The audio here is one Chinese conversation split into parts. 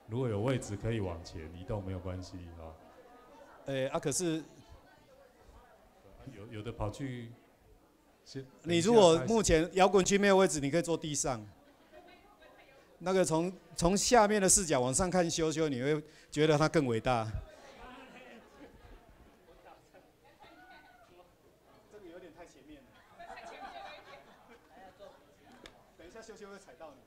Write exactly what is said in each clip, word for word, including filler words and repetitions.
如果有位置可以往前移动没有关系啊。 哎、啊，可是有有的跑去， 你如果目前摇滚区没有位置，你可以坐地上。那个从从下面的视角往上看修修，你会觉得他更伟大。这个有点太前面了。等一下修修会踩到你。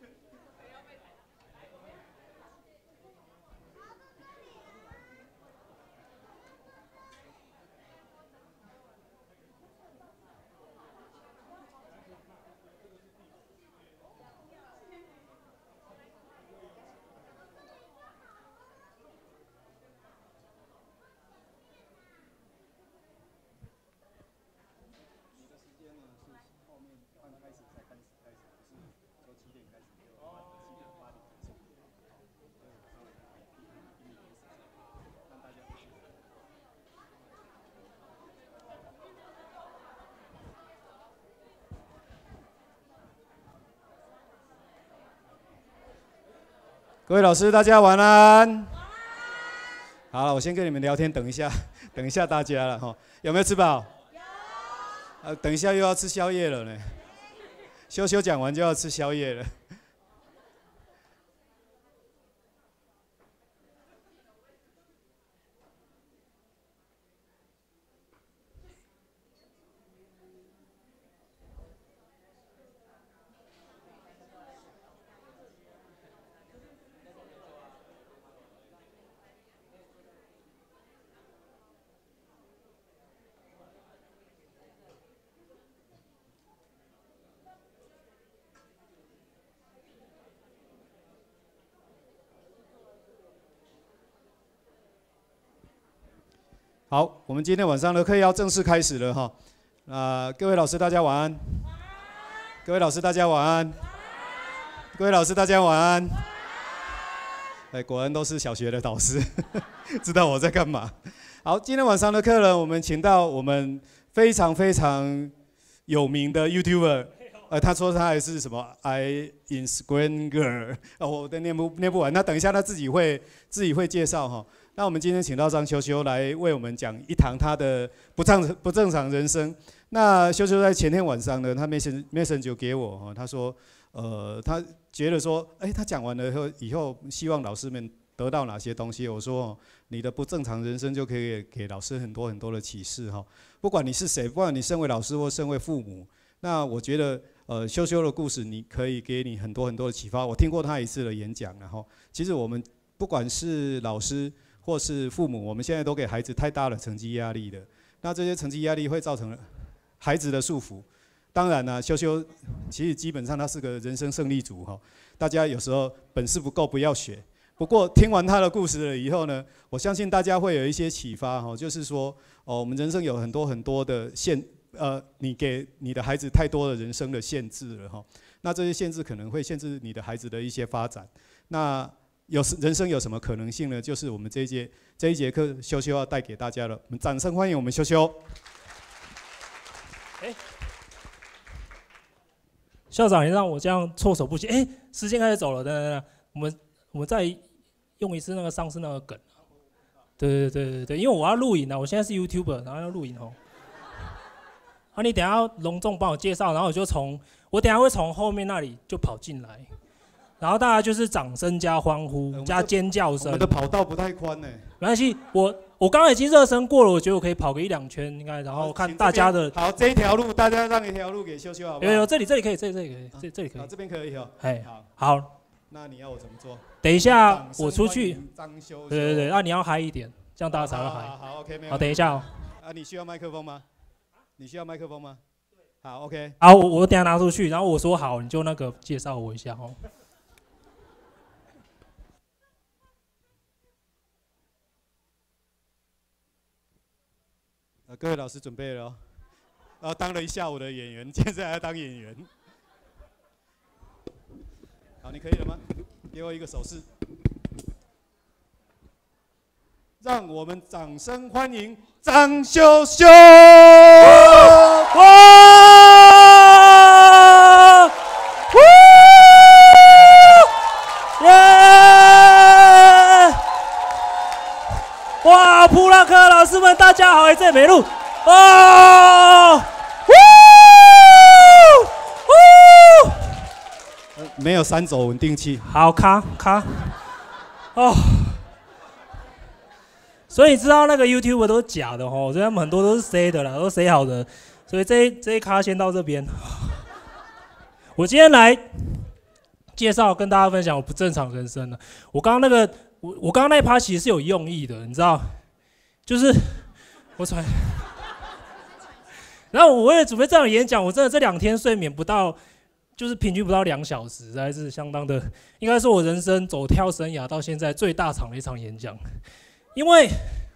各位老师，大家晚安。好了，我先跟你们聊天，等一下，等一下大家了哈。有没有吃饱？有。呃，等一下又要吃宵夜了呢。修修讲完就要吃宵夜了。好，我们今天晚上的课要正式开始了哈。啊、呃，各位老师大家晚安。晚安。各位老师大家晚安。晚安。各位老师大家晚安。晚安。哎，果然都是小学的导师，知道我在干嘛。好，今天晚上的课呢，我们请到我们非常非常有名的 YouTuber， 呃，他说他还是什么 I Instagram Girl， 哦，我都念不念不完。那等一下他自己会自己会介绍哈。那我们今天请到张修修来为我们讲一堂他的不正不正常人生。那修修在前天晚上呢，他 message message 就给我哈，他说，呃，他觉得说，哎、欸，他讲完了以后，以后希望老师们得到哪些东西？我说，你的不正常人生就可以给老师很多很多的启示哈。不管你是谁，不管你身为老师或身为父母，那我觉得，呃，修修的故事，你可以给你很多很多的启发。我听过他一次的演讲，然后其实我们不管是老师或是父母，我们现在都给孩子太大的成绩压力了。那这些成绩压力会造成孩子的束缚。当然呢，修修其实基本上他是个人生胜利组哈。大家有时候本事不够不要学。不过听完他的故事了以后呢，我相信大家会有一些启发哈，就是说哦，我们人生有很多很多的限，呃，你给你的孩子太多的人生的限制了哈。那这些限制可能会限制你的孩子的一些发展。那有人生有什么可能性呢？就是我们这一节这一节课修修要带给大家的，我们掌声欢迎我们修修。 哎，校长，你让我这样措手不及。哎，时间开始走了，等等等，我们我们再用一次那个上次那个梗。对对对对对，因为我要录影啊，我现在是 YouTuber， 然后要录影哦。啊，你等一下隆重帮我介绍，然后我就从我等一下会从后面那里就跑进来。然后大家就是掌声加欢呼加尖叫声。 我们的跑道不太宽呢。 没关系，我我刚刚已经热身过了，我觉得我可以跑个一两圈应该，然后看大家的。 好，这一条路大家让一条路给修修好不好？ 有有，这里这里可以，这里这里可以，这这里可以。 好，这边可以哦。 哎， 好。 好。 那你要我怎么做？ 等一下我出去。 张修修。 对对对，那你要嗨一点，这样大家才会嗨。 好好 OK， 没有。 好，等一下哦。 啊，你需要麦克风吗？你需要麦克风吗？好 OK。 好，我我等一下拿出去，然后我说好，你就那个介绍我一下哦。 呃，各位老师准备了哦，然后当了一下午的演员，现在还要当演员。好，你可以了吗？给我一个手势。让我们掌声欢迎张修修！哇！ 耶！ 好，普拉克老师们，大家好，哎，这美路，哦，呜呃没有三轴稳定器。 好，卡卡，哦。所以你知道那个 YouTuber 都是假的哦，所以他们很多都是塞的啦，都塞好的。所以这一这一咖先到这边。我今天来介绍跟大家分享我不正常人生了。我刚刚那个我我刚刚那一趴其实是有用意的，你知道，就是我传。然后我为了准备这场演讲，我真的这两天睡眠不到，就是平均不到两小时，实在是相当的，应该是我人生走跳生涯到现在最大场的一场演讲。因为，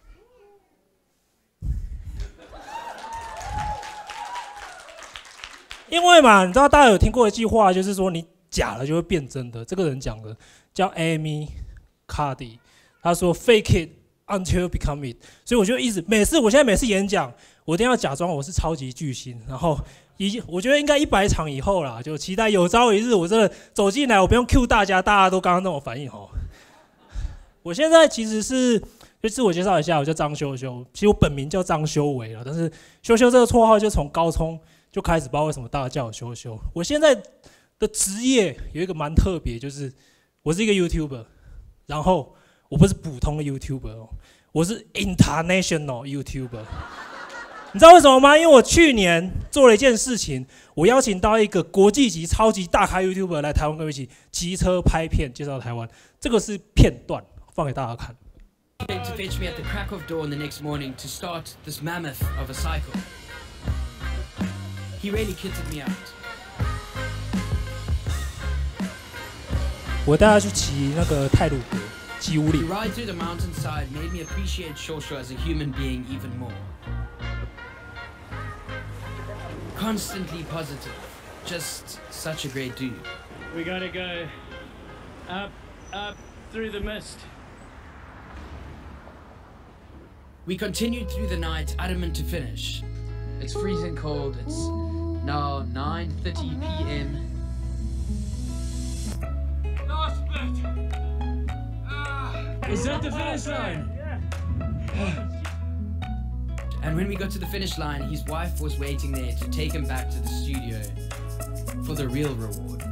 因为嘛，你知道大家有听过一句话，就是说你假了就会变真的。这个人讲的叫 Amy Cuddy， 他说 "Fake it until you become it"。所以我就一直每次，我现在每次演讲，我一定要假装我是超级巨星，然后一我觉得应该一百场以后啦，就期待有朝一日我真的走进来，我不用 cue 大家，大家都刚刚那种反应哦。我现在其实是。就自我介绍一下，我叫张修修，其实我本名叫张修为了，但是修修这个绰号就从高中就开始，不知道为什么大家叫我修修。我现在的职业有一个蛮特别，就是我是一个 YouTuber， 然后我不是普通的 YouTuber 哦，我是 International YouTuber。你知道为什么吗？因为我去年做了一件事情，我邀请到一个国际级超级大咖 YouTuber 来台湾跟我一起骑车拍片，介绍台湾。这个是片段，放给大家看。 Came to fetch me at the crack of dawn the next morning to start this mammoth of a cycle. He really kitted me out. 我带他去骑那个太鲁阁，骑五 The 里。 ride through the mountainside made me appreciate Shosho as a human being even more. Constantly positive, just such a great dude. We gotta go up, up through the mist. We continued through the night, adamant to finish. It's freezing cold. It's now nine thirty p m Last bit. Ah. Is that the finish line? And when we got to the finish line, his wife was waiting there to take him back to the studio for the real reward.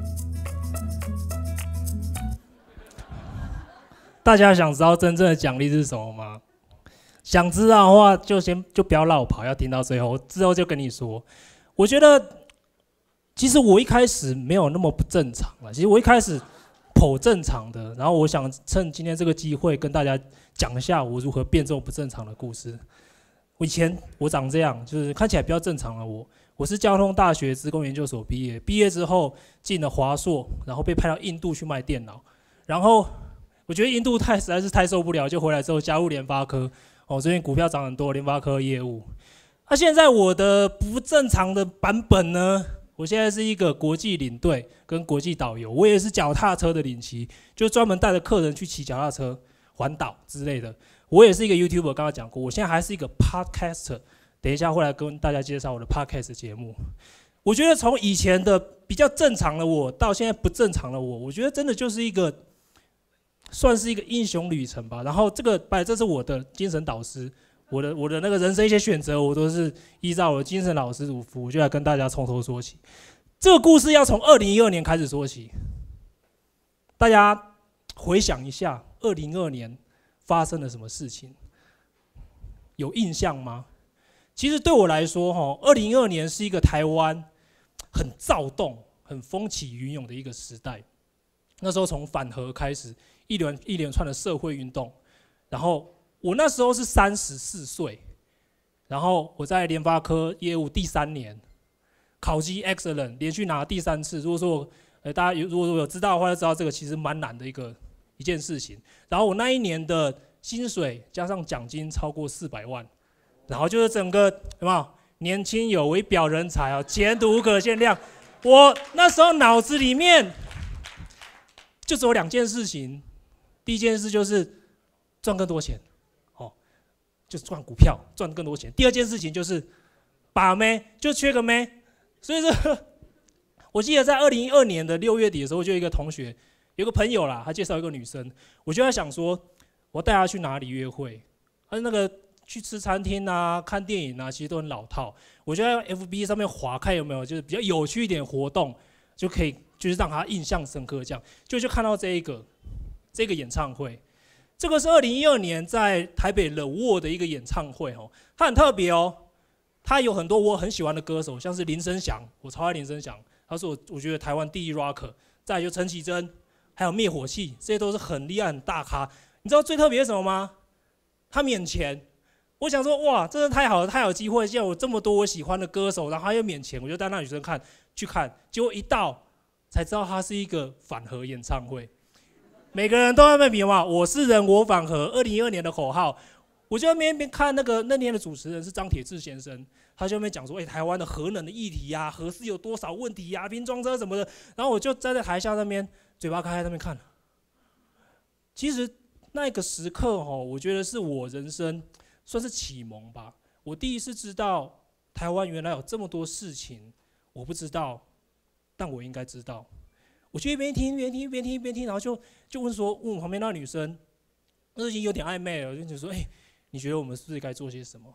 大家想知道真正的奖励是什么吗？想知道的话，就先就不要绕跑，要听到最后，之后就跟你说。我觉得，其实我一开始没有那么不正常了。其实我一开始颇正常的，然后我想趁今天这个机会跟大家讲一下我如何变这种不正常的故事。我以前我长这样，就是看起来比较正常的我。我是交通大学资工研究所毕业，毕业之后进了华硕，然后被派到印度去卖电脑，然后我觉得印度太实在是太受不了，就回来之后加入联发科。哦，最近股票涨很多，联发科业务。那、啊、现在我的不正常的版本呢？我现在是一个国际领队跟国际导游，我也是脚踏车的领骑，就专门带着客人去骑脚踏车环岛之类的。我也是一个 YouTuber， 刚刚讲过，我现在还是一个 Podcaster。等一下会来跟大家介绍我的 Podcast 节目。我觉得从以前的比较正常的我，到现在不正常的我，我觉得真的就是一个。算是一个英雄旅程吧。然后这个，拜，这是我的精神导师，我的我的那个人生一些选择，我都是依照我的精神老师如父，我就来跟大家从头说起。这个故事要从二零一二年开始说起。大家回想一下，二零一二年发生了什么事情？有印象吗？其实对我来说，哈，二零一二年是一个台湾很躁动、很风起云涌的一个时代。那时候从反核开始。一连一连串的社会运动，然后我那时候是三十四岁，然后我在联发科业务第三年，考绩 excellent， 连续拿第三次。如果说呃大家有如果有知道的话，就知道这个其实蛮难的一个一件事情。然后我那一年的薪水加上奖金超过四百万，然后就是整个有没有年轻有为表人才啊，前途无可限量。我那时候脑子里面就只有两件事情。第一件事就是赚更多钱，哦，就是赚股票赚更多钱。第二件事情就是把妹，就缺个妹。所以说，我记得在二零一二年的六月底的时候，就有一个同学，有个朋友啦，他介绍一个女生，我就在想说，我带她去哪里约会？ 啊那个去吃餐厅啊、看电影啊，其实都很老套。我觉得 F B 上面滑看有没有就是比较有趣一点活动，就可以就是让他印象深刻这样。就就看到这一个这个演唱会，这个是二零一二年在台北冷沃的一个演唱会哦，它很特别哦。他有很多我很喜欢的歌手，像是林生祥，我超爱林生祥，他是我我觉得台湾第一 rocker。再来就陈绮贞，还有灭火器，这些都是很厉害很大咖。你知道最特别是什么吗？他免钱。我想说，哇，真的太好了，太有机会！现在有这么多我喜欢的歌手，然后他又免钱，我就带那女生看去看。结果一到才知道，他是一个反核演唱会，每个人都在那边嘛，我是人，我反核。二零一二年的口号。我就在那边看那个那天的主持人是张铁志先生，他就在那边讲说，哎、欸，台湾的核能的议题呀、啊，核四有多少问题呀、啊，拼装车什么的。然后我就站在台下那边，嘴巴开在那边看。其实那个时刻哦，我觉得是我人生算是启蒙吧。我第一次知道台湾原来有这么多事情我不知道，但我应该知道。我就一边听一边听一边听一边听，然后就就问说，问我旁边那个女生，那已经有点暧昧了，就说，哎、欸。你觉得我们是不是该做些什么？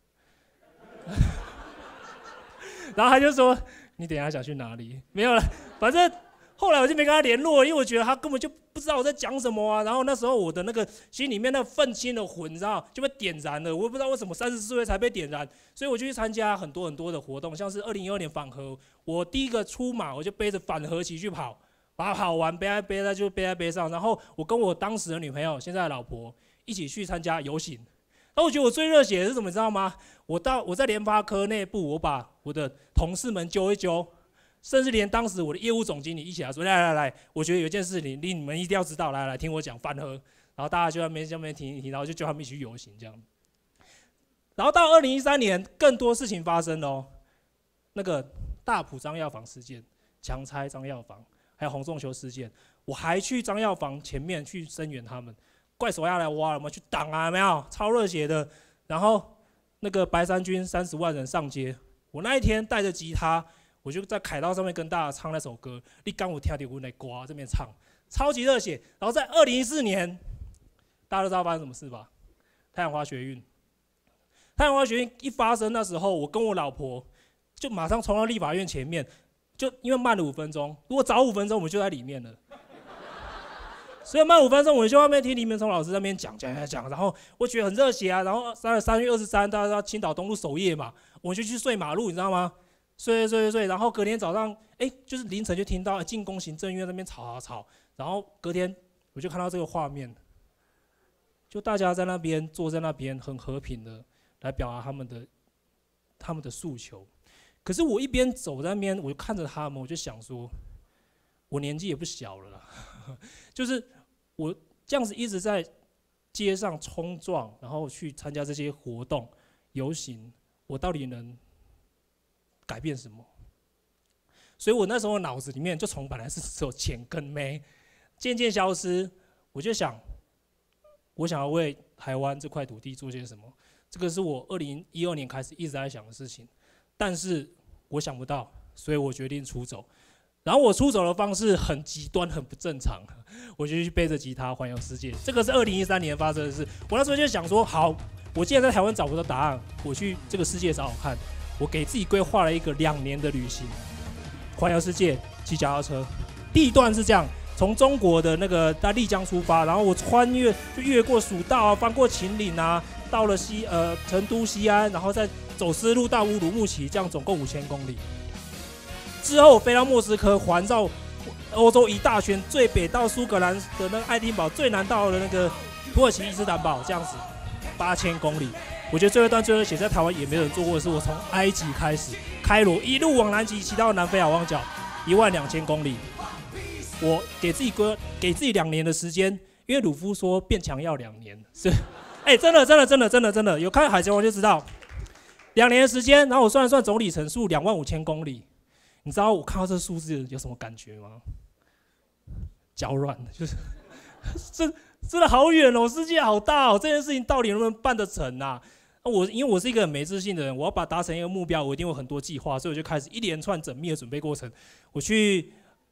然后他就说：“你等一下想去哪里？”没有了，反正后来我就没跟他联络，因为我觉得他根本就不知道我在讲什么啊。然后那时候我的那个心里面那愤青的魂，你知道就被点燃了。我也不知道为什么三十四岁才被点燃，所以我就去参加很多很多的活动，像是二零一二年反核，我第一个出马我就背着反核旗去跑，把它跑完，背在背在就背在背上。然后我跟我当时的女朋友，现在的老婆一起去参加游行。然后我觉得我最热血的是什么，你知道吗？我到我在联发科内部，我把我的同事们揪一揪，甚至连当时我的业务总经理一起来说：“来来来，我觉得有一件事情你你们一定要知道，来来听我讲反核。”然后大家就在那边在那边听一听，然后就叫他们一起去游行这样。然后到二零一三年，更多事情发生了哦，那个大埔张药房事件、强拆张药房，还有洪仲丘事件，我还去张药房前面去声援他们。怪手要来挖了，我们去挡啊，有没有？超热血的。然后那个白衫军三十万人上街，我那一天带着吉他，我就在凯道上面跟大家唱那首歌。你刚我跳的舞来刮这边唱，超级热血。然后在二零一四年，大家都知道发生什么事吧？太阳花学运。太阳花学运一发生，那时候我跟我老婆就马上冲到立法院前面，就因为慢了五分钟，如果早五分钟我们就在里面了。所以慢五分钟，我就在外面听黎明聪老师在那边讲讲讲讲，然后我觉得很热血啊。然后三三月二十三，大家知道青岛东路守夜嘛，我就去睡马路，你知道吗？睡睡睡睡，然后隔天早上，哎，就是凌晨就听到进攻行政院那边吵吵吵，然后隔天我就看到这个画面，就大家在那边坐在那边很和平的来表达他们的他们的诉求。可是我一边走在那边，我就看着他们，我就想说，我年纪也不小了啦，就是我这样子一直在街上冲撞，然后去参加这些活动、游行，我到底能改变什么？所以我那时候脑子里面就从本来是只有钱跟妹，渐渐消失。我就想，我想要为台湾这块土地做些什么？这个是我二零一二年开始一直在想的事情，但是我想不到，所以我决定出走。然后我出走的方式很极端，很不正常，我就去背着吉他环游世界。这个是二零一三年发生的事。我那时候就想说，好，我既然在台湾找不到答案，我去这个世界找找看。我给自己规划了一个两年的旅行，环游世界，骑脚踏车。第一段是这样，从中国的那个在丽江出发，然后我穿越就越过蜀道啊，翻过秦岭啊，到了西呃成都西安，然后再走丝路到乌鲁木齐，这样总共五千公里。之后飞到莫斯科，环绕欧洲一大圈，最北到苏格兰的那个爱丁堡，最南到了那个土耳其伊斯坦堡，这样子八千公里。我觉得最后一段最后写在台湾也没有人做过的是，我从埃及开始，开罗一路往南极，骑到南非好望角，一万两千公里。我给自己规给自己两年的时间，因为鲁夫说变强要两年，是，哎、欸，真的真的真的真的真的有看海贼王就知道，两年的时间，然后我算了算总里程数两万五千公里。你知道我看到这数字有什么感觉吗？脚软，就是真真的好远哦，世界好大哦，这件事情到底能不能办得成啊？我因为我是一个很没自信的人，我要把它达成一个目标，我一定有很多计划，所以我就开始一连串缜密的准备过程。我去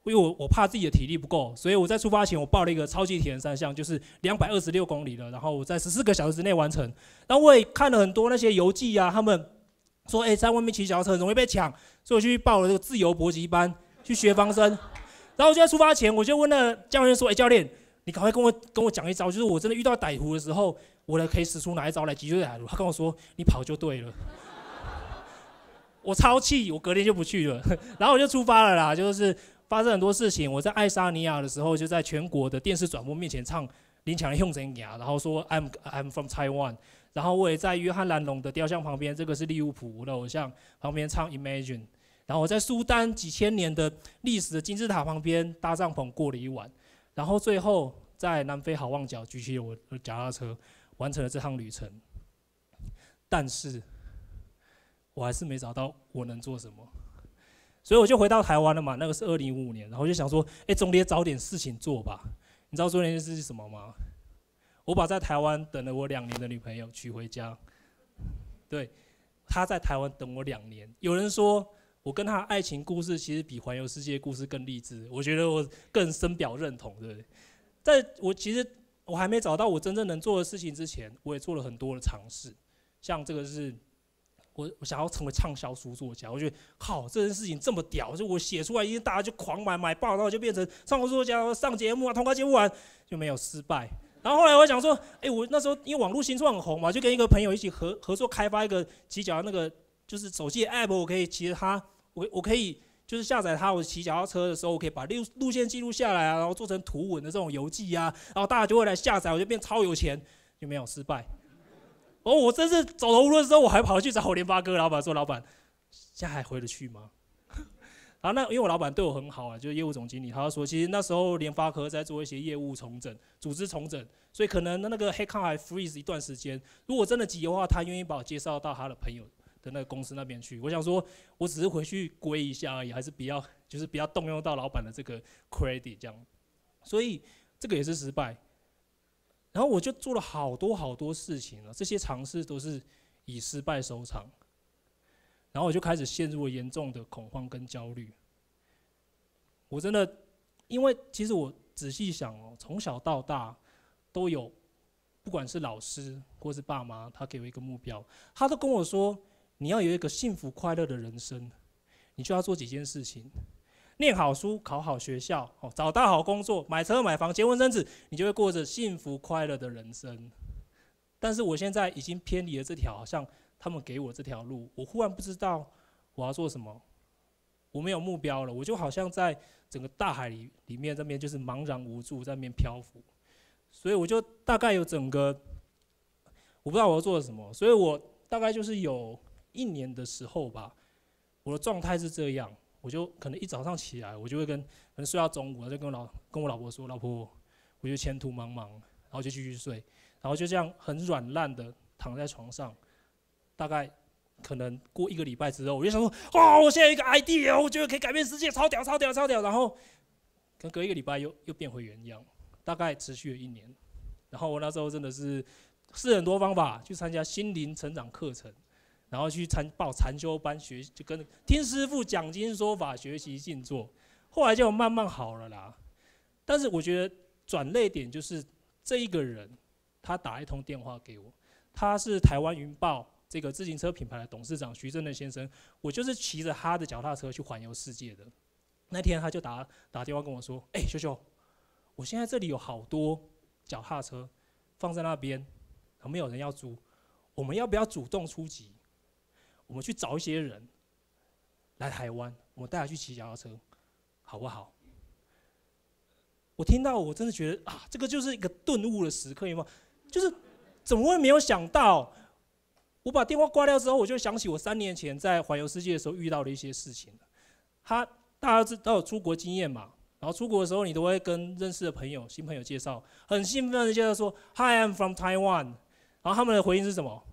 因为我我怕自己的体力不够，所以我在出发前我报了一个超级铁人三项，就是两百二十六公里了，然后我在十四个小时之内完成。然后我也看了很多那些游记啊，他们说，哎、欸，在外面骑脚踏车很容易被抢，所以我去报了这个自由搏击班去学防身。然后我就在出发前，我就问那教练说，哎、欸，教练，你赶快跟我跟我讲一招，就是我真的遇到歹徒的时候，我可以使出哪一招来击退歹徒？他跟我说，你跑就对了。我超气，我隔天就不去了，然后我就出发了啦，就是发生很多事情。我在爱沙尼亚的时候，就在全国的电视转播面前唱林强的《用真牙》，然后说 I'm I'm from Taiwan。然后我也在约翰兰龙的雕像旁边，这个是利物浦我的偶像旁边唱 Imagine。然后我在苏丹几千年的历史的金字塔旁边搭帐篷过了一晚，然后最后在南非好望角举起了我的脚踏车，完成了这趟旅程。但是我还是没找到我能做什么，所以我就回到台湾了嘛。那个是二零一五年，然后就想说，哎、欸，总得找点事情做吧。你知道做那件事是什么吗？我把在台湾等了我两年的女朋友娶回家。对，她在台湾等我两年。有人说我跟她的爱情故事其实比环游世界故事更励志，我觉得我更深表认同，对不对？在我其实我还没找到我真正能做的事情之前，我也做了很多的尝试，像这个是。我我想要成为畅销书作家，我觉得靠这件事情这么屌，就我写出来，一定大家就狂买买爆，然后就变成畅销书作家，上节目啊，通告节目完就没有失败。然后后来我想说，哎、欸，我那时候因为网络新创很红嘛，就跟一个朋友一起合合作开发一个骑脚那个就是手机的 app， 我可以骑着它，我我可以就是下载它，我骑脚踏车的时候，我可以把路路线记录下来啊，然后做成图文的这种游记啊，然后大家就会来下载，我就变超有钱，就没有失败。哦，我真是走投无路的时候，我还跑去找我联发科老板说：“老板，现在还回得去吗？”然后那因为我老板对我很好啊，就是业务总经理，他就说，其实那时候联发科在做一些业务重整、组织重整，所以可能那个 headcount 还 freeze 一段时间。如果真的急的话，他愿意把我介绍到他的朋友的那个公司那边去。我想说，我只是回去归一下而已，还是不要，就是不要动用到老板的这个 credit 这样。所以这个也是失败。然后我就做了好多好多事情了，这些尝试都是以失败收场。然后我就开始陷入了严重的恐慌跟焦虑。我真的，因为其实我仔细想哦，从小到大都有，不管是老师或是爸妈，他给我一个目标，他都跟我说，你要有一个幸福快乐的人生，你就要做几件事情。念好书，考好学校，找到好工作，买车买房，结婚生子，你就会过着幸福快乐的人生。但是我现在已经偏离了这条，好像他们给我这条路，我忽然不知道我要做什么，我没有目标了，我就好像在整个大海里里面，这边就是茫然无助，在那边漂浮。所以我就大概有整个，我不知道我要做什么，所以我大概就是有一年的时候吧，我的状态是这样。我就可能一早上起来，我就会跟可能睡到中午，我就跟我老跟我老婆说，老婆，我觉得前途茫茫，然后就继续睡，然后就这样很软烂的躺在床上，大概可能过一个礼拜之后，我就想说，哦，我现在有一个 idea， 我觉得可以改变世界，超屌超屌超屌，然后可能隔一个礼拜又又变回原样，大概持续了一年，然后我那时候真的是试很多方法去参加心灵成长课程。然后去参报禅修班学，就跟听师父讲经说法，学习静坐，后来就慢慢好了啦。但是我觉得转捩点就是这一个人，他打一通电话给我，他是台湾云豹这个自行车品牌的董事长徐正任先生，我就是骑着他的脚踏车去环游世界的。那天他就打打电话跟我说：“哎、欸，秀秀，我现在这里有好多脚踏车放在那边，没有人要租，我们要不要主动出击？我们去找一些人来台湾，我们带他去骑脚踏车，好不好？”我听到，我真的觉得啊，这个就是一个顿悟的时刻，有没有？就是怎么会没有想到？我把电话挂掉之后，我就想起我三年前在环游世界的时候遇到的一些事情。他大家都有出国经验嘛，然后出国的时候，你都会跟认识的朋友、新朋友介绍，很兴奋的介绍说 ：“Hi, I'm from Taiwan。”然后他们的回应是什么？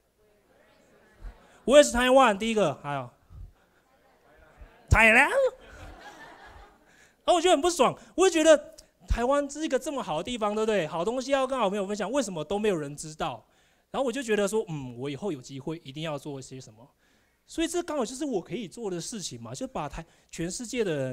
我也是台湾，第一个，还有 Thailand， 然后我就很不爽，我就觉得台湾是一个这么好的地方，对不对？好东西要跟好朋友分享，为什么都没有人知道？然后我就觉得说，嗯，我以后有机会一定要做一些什么，所以这刚好就是我可以做的事情嘛，就把台全世界的人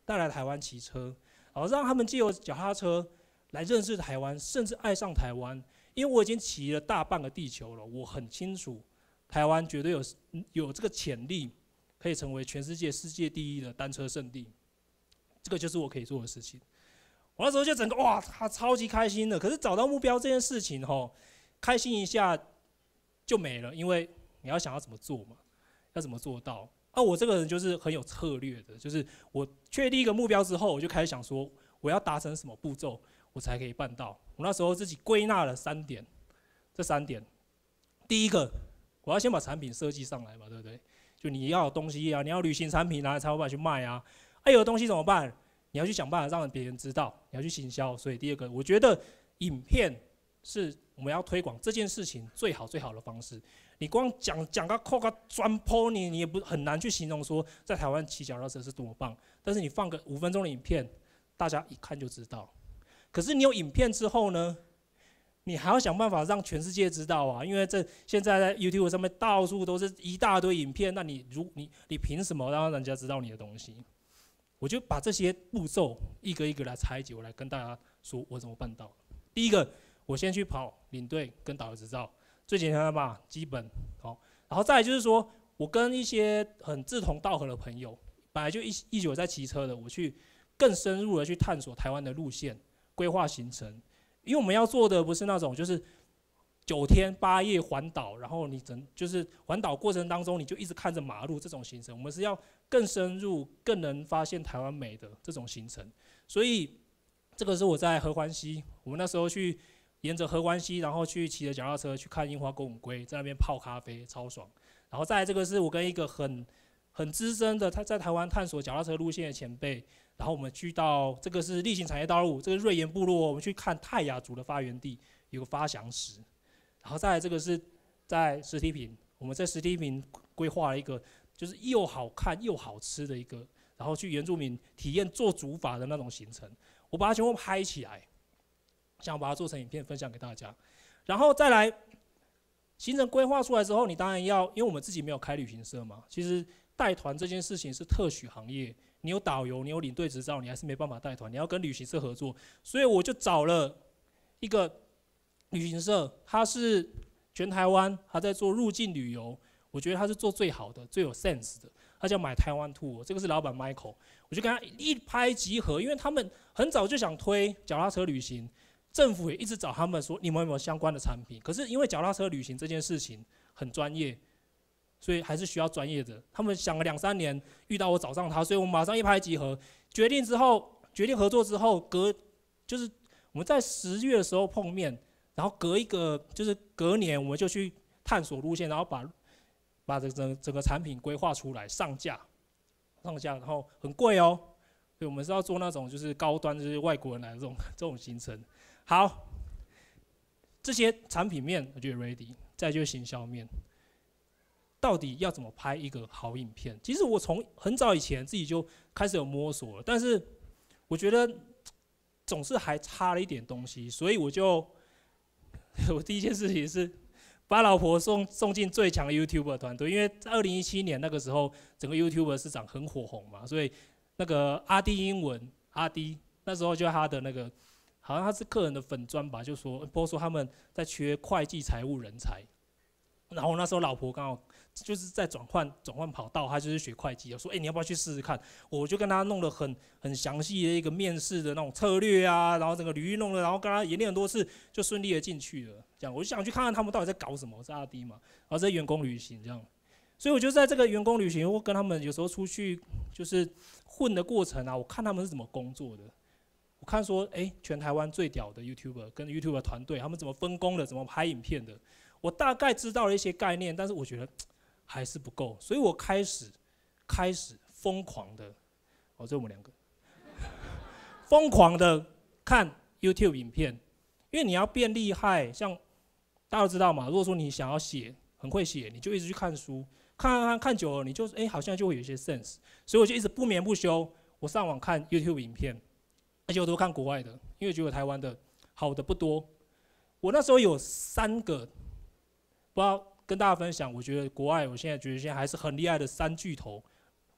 带来台湾骑车，然后让他们借由脚踏车来认识台湾，甚至爱上台湾。因为我已经骑了大半个地球了，我很清楚台湾绝对有有这个潜力，可以成为全世界世界第一的单车圣地。这个就是我可以做的事情。我那时候就整个哇，他超级开心的。可是找到目标这件事情吼，开心一下就没了，因为你要想要怎么做嘛，要怎么做到。啊，我这个人就是很有策略的，就是我确定一个目标之后，我就开始想说我要达成什么步骤，我才可以办到。我那时候自己归纳了三点，这三点，第一个，我要先把产品设计上来嘛，对不对？就你要有东西啊，你要旅行产品啊，才有办法去卖啊。哎、啊，有的东西怎么办？你要去想办法让别人知道，你要去行销。所以第二个，我觉得影片是我们要推广这件事情最好最好的方式。你光讲讲个扣个专播，你你也不很难去形容说在台湾骑脚踏车是多么棒。但是你放个五分钟的影片，大家一看就知道。可是你有影片之后呢，你还要想办法让全世界知道啊，因为这现在在 YouTube 上面到处都是一大堆影片，那你如你你凭什么让人家知道你的东西？我就把这些步骤一个一个来拆解，我来跟大家说我怎么办到。第一个，我先去跑领队跟导游执照，最简单的嘛，基本好。然后再来就是说，我跟一些很志同道合的朋友，本来就一一直有在骑车的，我去更深入的去探索台湾的路线，规划行程。因为我们要做的不是那种就是九天八夜环岛，然后你整就是环岛过程当中你就一直看着马路这种行程，我们是要更深入、更能发现台湾美的这种行程。所以这个是我在合欢溪，我们那时候去沿着合欢溪，然后去骑着脚踏车去看樱花公母龟，在那边泡咖啡，超爽。然后再来这个是我跟一个很很资深的他在台湾探索脚踏车路线的前辈。然后我们去到这个是例行产业道路，这个瑞岩部落，我们去看泰雅族的发源地，有个发祥石。然后再来这个是在石梯坪，我们在石梯坪规划了一个就是又好看又好吃的一个，然后去原住民体验做煮法的那种行程，我把它全部拍起来，想把它做成影片分享给大家。然后再来行程规划出来之后，你当然要，因为我们自己没有开旅行社嘛，其实带团这件事情是特许行业。你有导游，你有领队执照，你还是没办法带团，你要跟旅行社合作。所以我就找了一个旅行社，他是全台湾他在做入境旅游，我觉得他是做最好的、最有 sense 的。他叫买台湾 tour， 这个是老板 Michael， 我就跟他一拍即合，因为他们很早就想推脚踏车旅行，政府也一直找他们说你们有没有相关的产品。可是因为脚踏车旅行这件事情很专业。所以还是需要专业的。他们想了两三年，遇到我找上他，所以我们马上一拍即合。决定之后，决定合作之后，隔就是我们在十月的时候碰面，然后隔一个就是隔年，我们就去探索路线，然后把把整整整个产品规划出来上架，上架，然后很贵哦。所以我们是要做那种就是高端，就是外国人来的这种这种行程。好，这些产品面我觉得 ready， 再就是行销面。到底要怎么拍一个好影片？其实我从很早以前自己就开始有摸索了，但是我觉得总是还差了一点东西，所以我就我第一件事情是把老婆送送进最强的 YouTuber 团队，因为在二零一七年那个时候，整个 YouTuber 市场很火红嘛，所以那个阿弟英文阿弟那时候就他的那个好像他是个人的粉专吧，就说播说他们在缺会计财务人才，然后那时候老婆刚好。就是在转换转换跑道，他就是学会计，我说，哎、欸，你要不要去试试看？我就跟他弄了很很详细的一个面试的那种策略啊，然后整个履历弄了，然后跟他演练很多次，就顺利的进去了。这样，我就想去看看他们到底在搞什么，我是阿 D 嘛，然后这员工旅行这样，所以我就在这个员工旅行，我跟他们有时候出去就是混的过程啊，我看他们是怎么工作的，我看说，哎、欸，全台湾最屌的 YouTuber 跟 YouTuber 团队，他们怎么分工的，怎么拍影片的，我大概知道了一些概念，但是我觉得。还是不够，所以我开始开始疯狂的，哦，这我们两个疯狂的看 YouTube 影片，因为你要变厉害，像大家都知道嘛，如果说你想要写很会写，你就一直去看书，看看看看久了，你就哎、欸、好像就会有一些 sense， 所以我就一直不眠不休，我上网看 YouTube 影片，而且我都看国外的，因为觉得台湾的好的不多。我那时候有三个，不知道。跟大家分享，我觉得国外，我现在觉得现在还是很厉害的三巨头，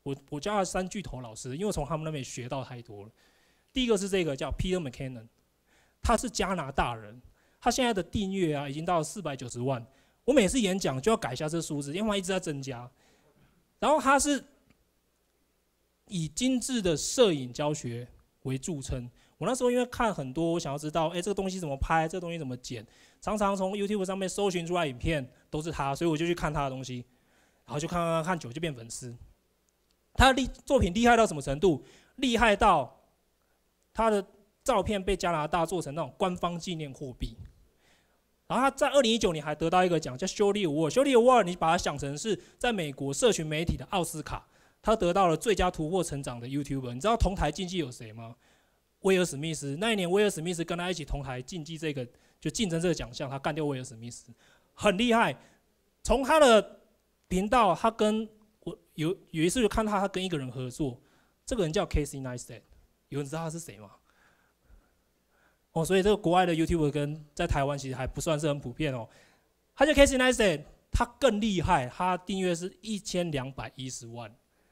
我我叫他三巨头老师，因为我从他们那边学到太多了。第一个是这个叫 Peter McKinnon， 他是加拿大人，他现在的订阅啊已经到四百九十万。我每次演讲就要改一下这数字，因为它一直在增加。然后他是以精致的摄影教学为著称。我那时候因为看很多，我想要知道，哎，这个东西怎么拍，这个东西怎么剪，常常从 YouTube 上面搜寻出来影片都是他，所以我就去看他的东西，然后就看看看看久就变粉丝。他的厉作品厉害到什么程度？厉害到他的照片被加拿大做成那种官方纪念货币。然后他在二零一九年还得到一个奖叫 Shorty Award。Shorty Award 你把它想成是在美国社群媒体的奥斯卡，他得到了最佳突破成长的 YouTuber。你知道同台竞技有谁吗？威尔史密斯。那一年威尔史密斯跟他一起同台竞技这个就竞争这个奖项，他干掉威尔史密斯，很厉害。从他的频道，他跟我有有一次就看他他跟一个人合作，这个人叫 Casey Neistat， 有人知道他是谁吗？哦，所以这个国外的 YouTuber 跟在台湾其实还不算是很普遍哦。他叫 Casey Neistat， 他更厉害，他订阅是一千两百一十万。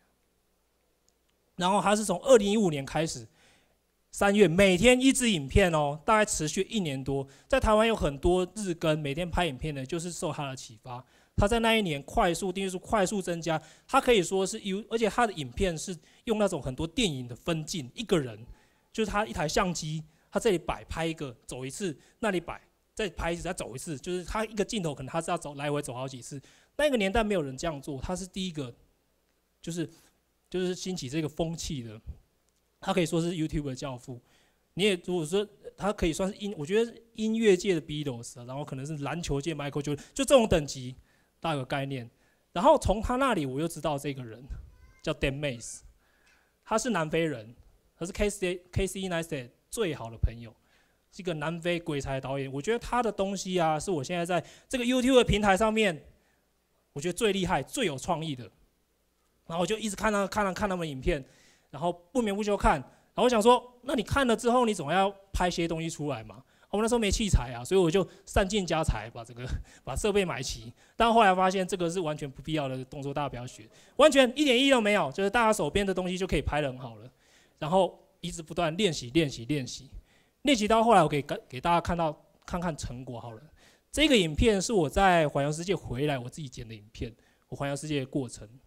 然后他是从二零一五年开始，三月每天一支影片哦，大概持续一年多。在台湾有很多日更，每天拍影片的，就是受他的启发。他在那一年快速订阅数快速增加，他可以说是 U， 而且他的影片是用那种很多电影的分镜，一个人就是他一台相机。他这里摆拍一个走一次，那里摆再拍一次再走一次，就是他一个镜头可能他是要走来回走好几次。那个年代没有人这样做，他是第一个，就是就是兴起这个风气的。他可以说是 YouTube 的教父。你也如果说他可以算是音，我觉得音乐界的 Beatles， 然后可能是篮球界 Michael Jordan， 就这种等级，大家有个概念。然后从他那里我又知道这个人叫 Dan Mays， 他是南非人，他是 Casey Casey Neistat最好的朋友，是一个南非鬼才导演。我觉得他的东西啊，是我现在在这个 YouTube 的平台上面，我觉得最厉害、最有创意的。然后我就一直看他、看他、看他们影片，然后不眠不休看。然后我想说，那你看了之后，你总要拍些东西出来嘛。我那时候没器材啊，所以我就散尽家财把这个把设备买齐。但后来发现这个是完全不必要的动作，大家不要学，完全一点意义都没有，就是大家手边的东西就可以拍得很好了。然后一直不断练习、练习、练习，练习到后来，我给给大家看到看看成果好了。这个影片是我在环游世界回来我自己剪的影片，我环游世界的过程。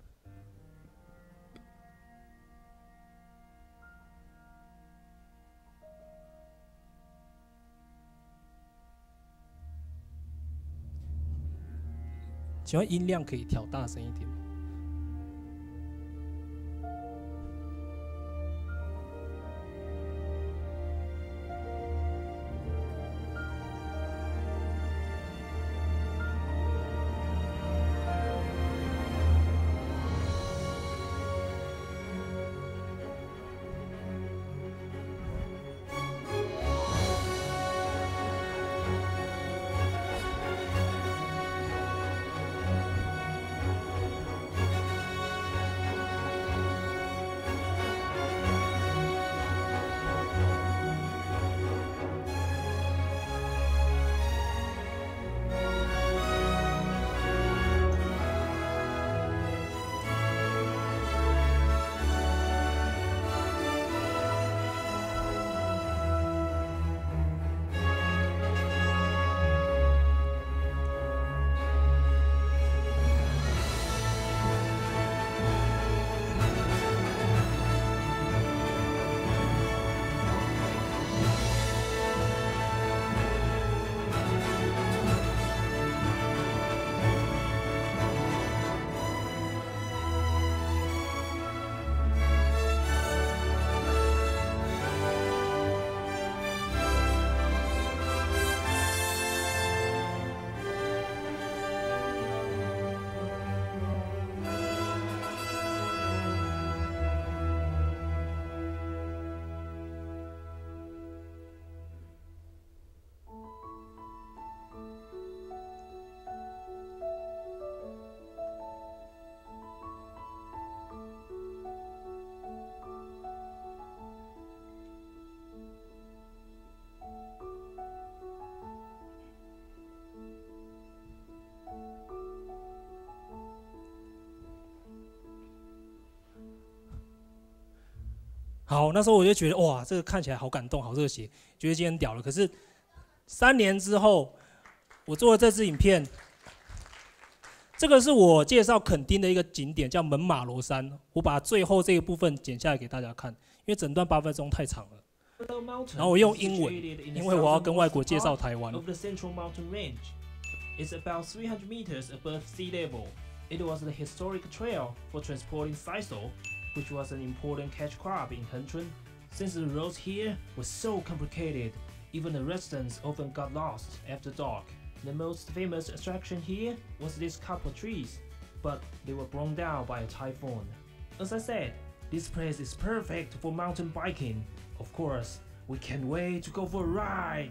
请问音量可以调大声一点吗？ 好，那时候我就觉得哇，这个看起来好感动，好热血，觉得今天屌了。可是三年之后，我做了这支影片，这个是我介绍垦丁的一个景点，叫门马罗山。我把最后这个部分剪下来给大家看，因为整段八分钟太长了。然后我用英文，因为我要跟外国介绍台湾。 It's about three hundred meters above sea level. It was the historic trail for transporting sisal, which was an important catch crop in Hengchun. Since the roads here were so complicated, even the residents often got lost after dark. The most famous attraction here was this couple trees, but they were blown down by a typhoon. As I said, this place is perfect for mountain biking. Of course, we can't wait to go for a ride.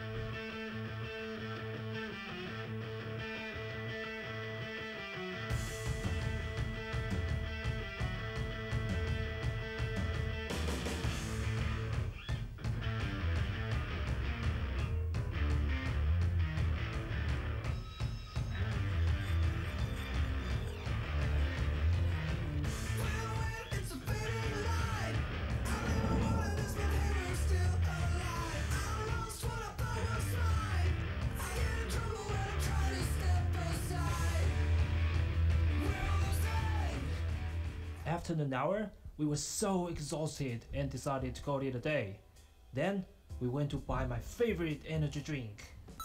After an hour, we were so exhausted and decided to call it a day. Then, we went to buy my favorite energy drink.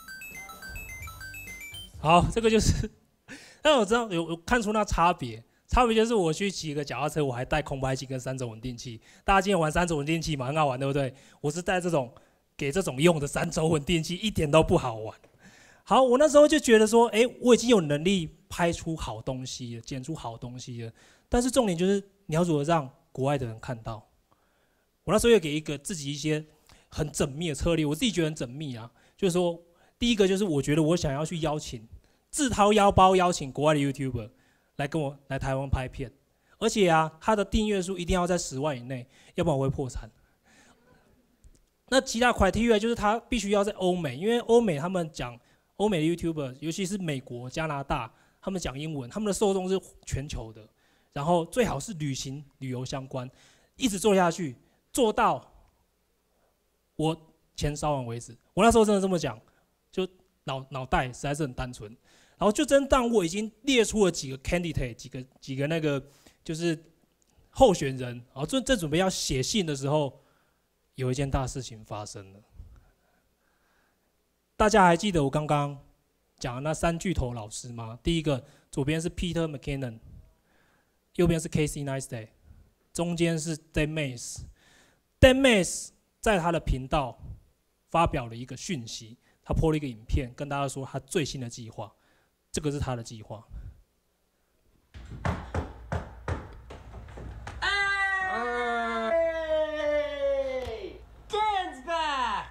好，这个就是，但我知道有有看出那差别，差别就是我去骑个脚踏车，我还带空拍机跟三轴稳定器。大家今天玩三轴稳定器嘛，很好玩，对不对？我是带这种给这种用的三轴稳定器，一点都不好玩。好，我那时候就觉得说，哎，我已经有能力拍出好东西了，剪出好东西了。但是重点就是你要如何让国外的人看到。我那时候也给一个自己一些很缜密的策略，我自己觉得很缜密啊，就是说，第一个就是我觉得我想要去邀请，自掏腰包邀请国外的 YouTuber 来跟我来台湾拍片，而且啊，他的订阅数一定要在十万以内，要不然我会破产。那其他 criteria 就是他必须要在欧美，因为欧美他们讲欧美的 YouTuber， 尤其是美国、加拿大，他们讲英文，他们的受众是全球的。然后最好是旅行旅游相关，一直做下去，做到我钱烧完为止。我那时候真的这么讲，就脑脑袋实在是很单纯。然后就真当我已经列出了几个 candidate， 几个几个那个就是候选人，然后正正准备要写信的时候，有一件大事情发生了。大家还记得我刚刚讲的那三巨头老师吗？第一个左边是 Peter McKinnon。右边是 Casey Neistat， 中间是 Dan Mays。Dan Mays 在他的频道发表了一个讯息，他 po 了一个影片，跟大家说他最新的计划，这个是他的计划。 Hey! Dan's back!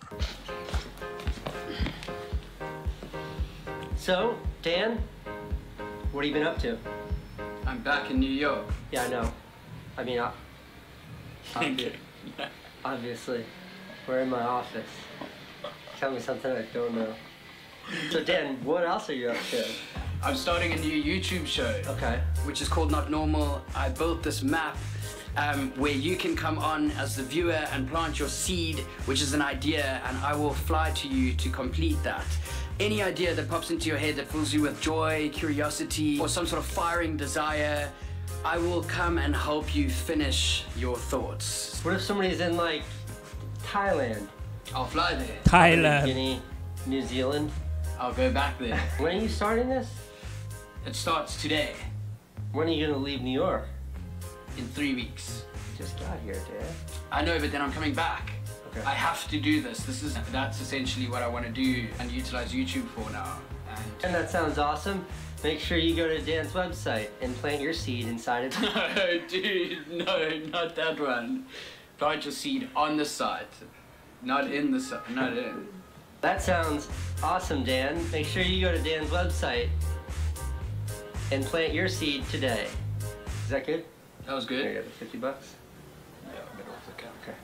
So, Dan, what have you been up to? I'm back in New York. Yeah, I know. I mean, I, obvi- obviously, we're in my office. Tell me something I don't know. So, Dan, what else are you up to? I'm starting a new YouTube show. Okay. Which is called Not Normal. I built this map um, where you can come on as the viewer and plant your seed, which is an idea, and I will fly to you to complete that. Any idea that pops into your head that fills you with joy, curiosity, or some sort of firing desire, I will come and help you finish your thoughts. What if somebody's in, like, Thailand? I'll fly there. Thailand. Guinea, New Zealand? I'll go back there. When are you starting this? It starts today, When are you gonna leave New York? in three weeks. Just got here, Dan. I know, but then I'm coming back. Okay. I have to do this. This is that's essentially what I want to do and utilize YouTube for now. And And that sounds awesome. Make sure you go to Dan's website and plant your seed inside it. no, dude, no, not that one. Plant your seed on the site, not in the site, not in. That sounds awesome, Dan. Make sure you go to Dan's website and plant your seed today. Is that good? That was There you good. go, the fifty bucks. Yeah, I'll get off the couch. Okay.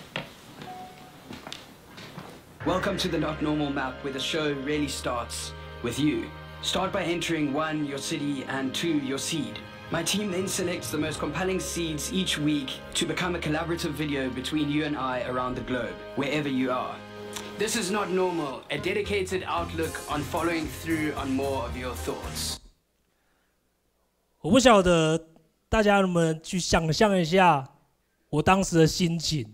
Welcome to the Not Normal map, where the show really starts with you. Start by entering one, your city, and two, your seed. My team then selects the most compelling seeds each week to become a collaborative video between you and I around the globe, wherever you are. This is not normal, a dedicated outlook on following through on more of your thoughts. 我不晓得大家能不能去想象一下我当时的心情。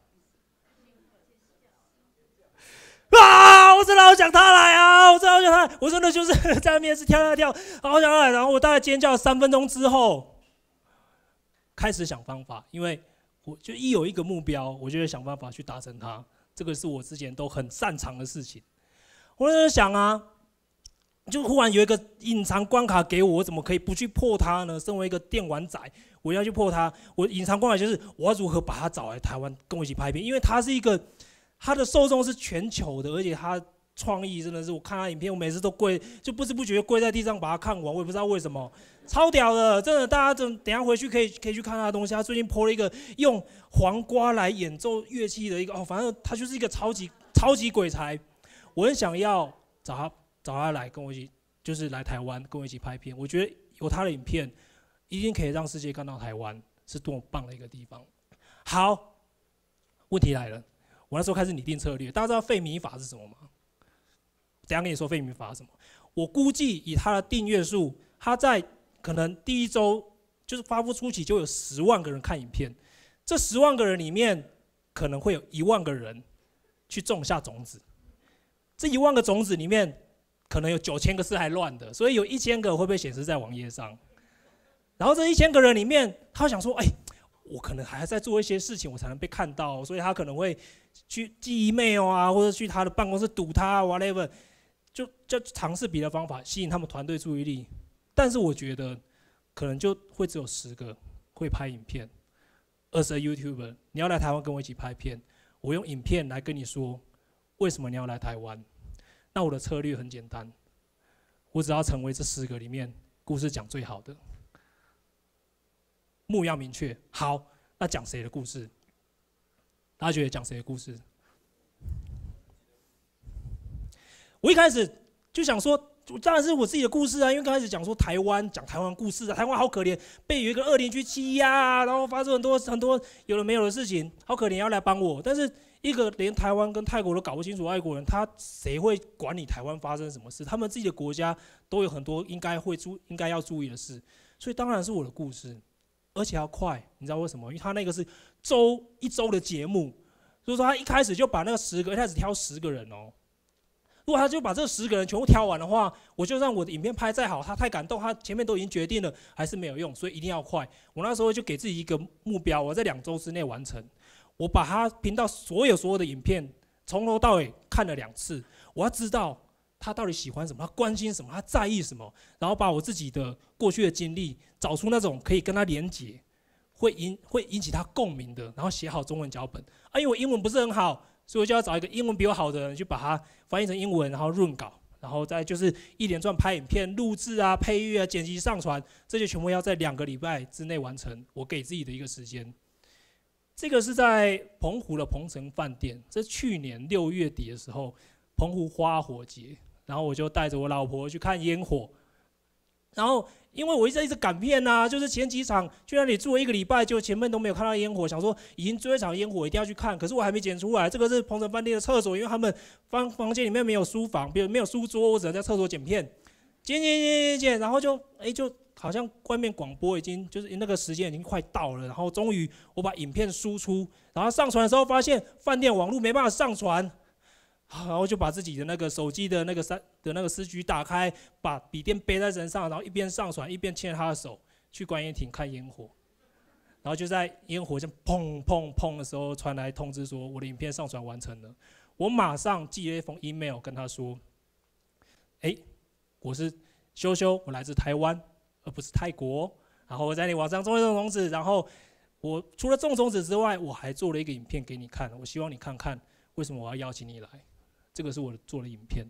啊！我真的好想他来啊！我真的好想他来，我真的就是在那边是跳跳跳，好想他来。然后我大概尖叫三分钟之后，开始想方法，因为我就一有一个目标，我就会想办法去达成它。这个是我之前都很擅长的事情。我在想啊，就忽然有一个隐藏关卡给我，我怎么可以不去破它呢？身为一个电玩仔，我要去破它。我隐藏关卡就是我要如何把它找来台湾跟我一起拍片，因为它是一个。他的受众是全球的，而且他创意真的是，我看他影片，我每次都跪，就不知不觉跪在地上把它看完，我也不知道为什么，超屌的，真的，大家等等一下回去可以可以去看他的东西。他最近 po 了一个用黄瓜来演奏乐器的一个，哦，反正他就是一个超级超级鬼才。我很想要找他找他来跟我一起，就是来台湾跟我一起拍片。我觉得有他的影片，一定可以让世界看到台湾是多么棒的一个地方。好，问题来了。我那时候开始拟定策略，大家知道费米法是什么吗？等一下跟你说费米法是什么。我估计以他的订阅数，他在可能第一周就是发布初期就有十万个人看影片，这十万个人里面可能会有一万个人去种下种子，这一万个种子里面可能有九千个是还乱的，所以有一千个会被显示在网页上。然后这一千个人里面，他想说，哎，我可能还在做一些事情，我才能被看到，所以他可能会去寄 email 啊，或者去他的办公室堵他 ，whatever， 就就尝试别的方法吸引他们团队注意力。但是我觉得可能就会只有十个会拍影片。As a YouTuber， 你要来台湾跟我一起拍片，我用影片来跟你说为什么你要来台湾。那我的策略很简单，我只要成为这十个里面故事讲最好的。目要明确，好，那讲谁的故事？大家觉得讲谁的故事？我一开始就想说，当然是我自己的故事啊，因为刚开始讲说台湾，讲台湾故事啊，台湾好可怜，被有一个恶邻居欺压，然后发生很多很多有的没有的事情，好可怜，要来帮我。但是一个连台湾跟泰国都搞不清楚外国人，他谁会管你台湾发生什么事？他们自己的国家都有很多应该会注应该要注意的事，所以当然是我的故事。而且要快，你知道为什么？因为他那个是周一周的节目，所以说他一开始就把那个十个，一开始挑十个人哦。如果他就把这十个人全部挑完的话，我就让我的影片拍再好，他太感动，他前面都已经决定了，还是没有用，所以一定要快。我那时候就给自己一个目标，我在两周之内完成。我把他频道所有所有的影片从头到尾看了两次，我要知道他到底喜欢什么，他关心什么，他在意什么，然后把我自己的过去的经历找出那种可以跟他连结，会引会引起他共鸣的，然后写好中文脚本。啊，因为我英文不是很好，所以我就要找一个英文比我好的人去把它翻译成英文，然后润稿，然后再就是一连串拍影片、录制啊、配乐啊、剪辑、上传，这些全部要在两个礼拜之内完成。我给自己的一个时间。这个是在澎湖的鹏城饭店，这去年六月底的时候，澎湖花火节。然后我就带着我老婆去看烟火，然后因为我一直一直赶片呐、啊，就是前几场去那里住了一个礼拜，就前面都没有看到烟火，想说已经追一场烟火一定要去看，可是我还没剪出来。这个是鹏城饭店的厕所，因为他们房房间里面没有书房，比如没有书桌，我只能在厕所剪片，剪剪剪剪剪，然后就哎就好像外面广播已经就是那个时间已经快到了，然后终于我把影片输出，然后上传的时候发现饭店网络没办法上传。然后就把自己的那个手机的那个三的那个四 G 打开，把笔电背在身上，然后一边上传一边牵着他的手去观音亭看烟火。然后就在烟火像砰砰砰的时候，传来通知说我的影片上传完成了。我马上寄了一封 email 跟他说：“哎，我是修修，我来自台湾，而不是泰国。然后我在你网上种了种种子，然后我除了种种子之外，我还做了一个影片给你看，我希望你看看为什么我要邀请你来。”这个是我做的影片。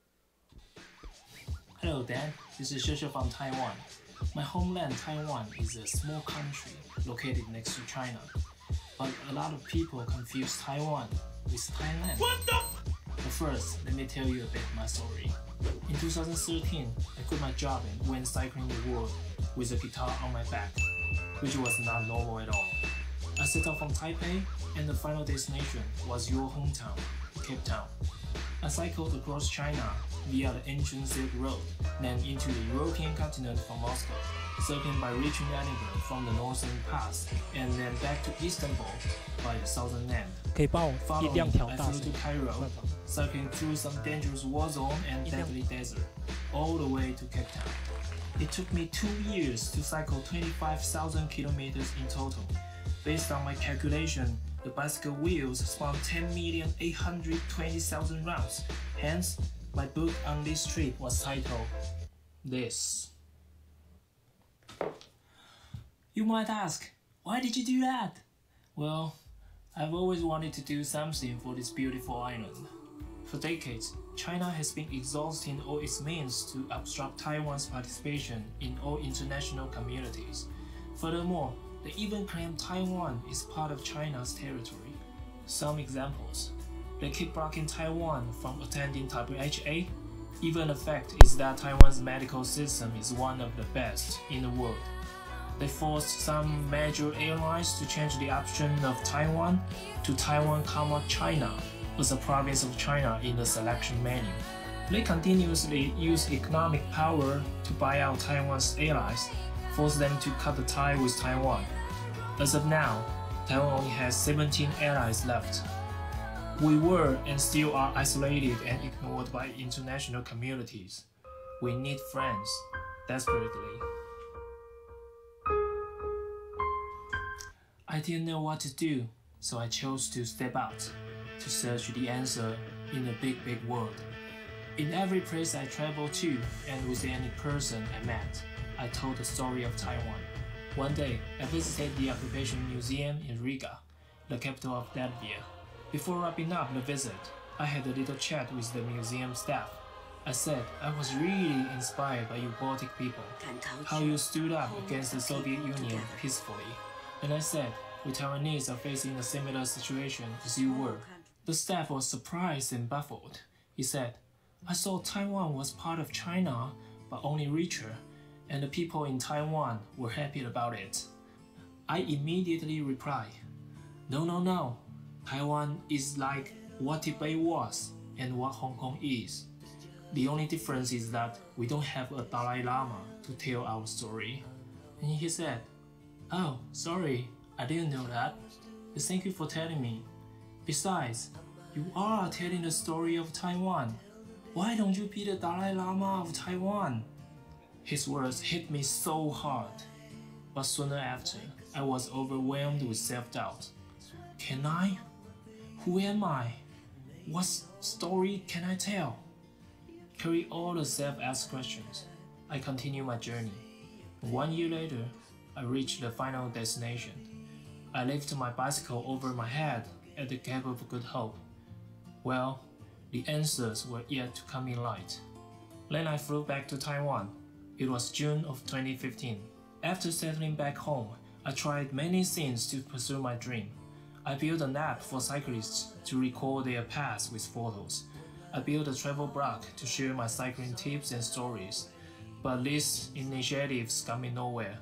Hello, Dad. This is Shosho from Taiwan. My homeland, Taiwan, is a small country located next to China. But a lot of people confuse Taiwan with Thailand. What the? The first, let me tell you a bit of my story. In two thousand thirteen, I quit my job and went cycling the world with a guitar on my back, which was not normal at all. I set off from Taipei, and the final destination was your hometown, Cape Town. I cycled across China via the ancient Silk Road, then into the European continent from Moscow, circling by reaching Edinburgh from the northern pass, and then back to Istanbul by the southern end. 可以帮我一 Following, 定要调 I 大 flew 声 to。Cairo, cycling through some dangerous war zone and deadly desert, all the way to Cape Town. It took me two years to cycle twenty-five thousand kilometers in total. Based on my calculation, the bicycle wheels spun ten million eight hundred twenty thousand rounds. Hence, my book on this trip was titled This. You might ask, why did you do that? Well, I've always wanted to do something for this beautiful island. For decades, China has been exhausting all its means to obstruct Taiwan's participation in all international communities. Furthermore, they even claim Taiwan is part of China's territory. Some examples. They keep blocking Taiwan from attending W H A. Even the fact is that Taiwan's medical system is one of the best in the world. They forced some major airlines to change the option of Taiwan to Taiwan, China as a province of China in the selection menu. They continuously use economic power to buy out Taiwan's allies, force them to cut the tie with Taiwan. As of now, Taiwan only has seventeen allies left. We were and still are isolated and ignored by international communities. We need friends, desperately. I didn't know what to do, so I chose to step out, to search the answer in a big, big world. In every place I traveled to, and with any person I met, I told the story of Taiwan. One day, I visited the Occupation Museum in Riga, the capital of Latvia. Before wrapping up the visit, I had a little chat with the museum staff. I said I was really inspired by you Baltic people, how you stood up against the Soviet Union peacefully. And I said, we Taiwanese are facing a similar situation as you were. The staff was surprised and baffled. He said, I thought Taiwan was part of China, but only richer, and the people in Taiwan were happy about it. I immediately replied, no, no, no. Taiwan is like what Tibet was and what Hong Kong is. The only difference is that we don't have a Dalai Lama to tell our story. And he said, oh, sorry, I didn't know that. But thank you for telling me. Besides, you are telling the story of Taiwan. Why don't you be the Dalai Lama of Taiwan? His words hit me so hard. But sooner after, I was overwhelmed with self-doubt. Can I? Who am I? What story can I tell? Carry all the self-asked questions. I continue my journey. One year later, I reached the final destination. I lifted my bicycle over my head at the Cape of Good Hope. Well, the answers were yet to come in light. Then I flew back to Taiwan. It was June of twenty fifteen. After settling back home, I tried many things to pursue my dream. I built an app for cyclists to record their paths with photos. I built a travel blog to share my cycling tips and stories. But these initiatives got me nowhere.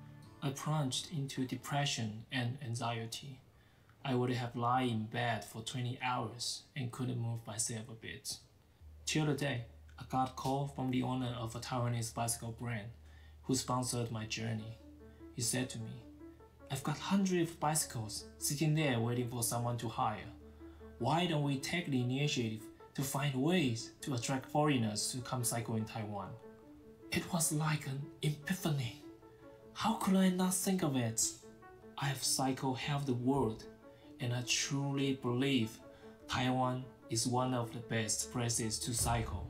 I plunged into depression and anxiety. I would have lied in bed for twenty hours and couldn't move myself a bit. Till the day, I got a call from the owner of a Taiwanese bicycle brand who sponsored my journey. He said to me, I've got hundreds of bicycles sitting there waiting for someone to hire. Why don't we take the initiative to find ways to attract foreigners to come cycle in Taiwan? It was like an epiphany. How could I not think of it? I have cycled half the world, and I truly believe Taiwan is one of the best places to cycle.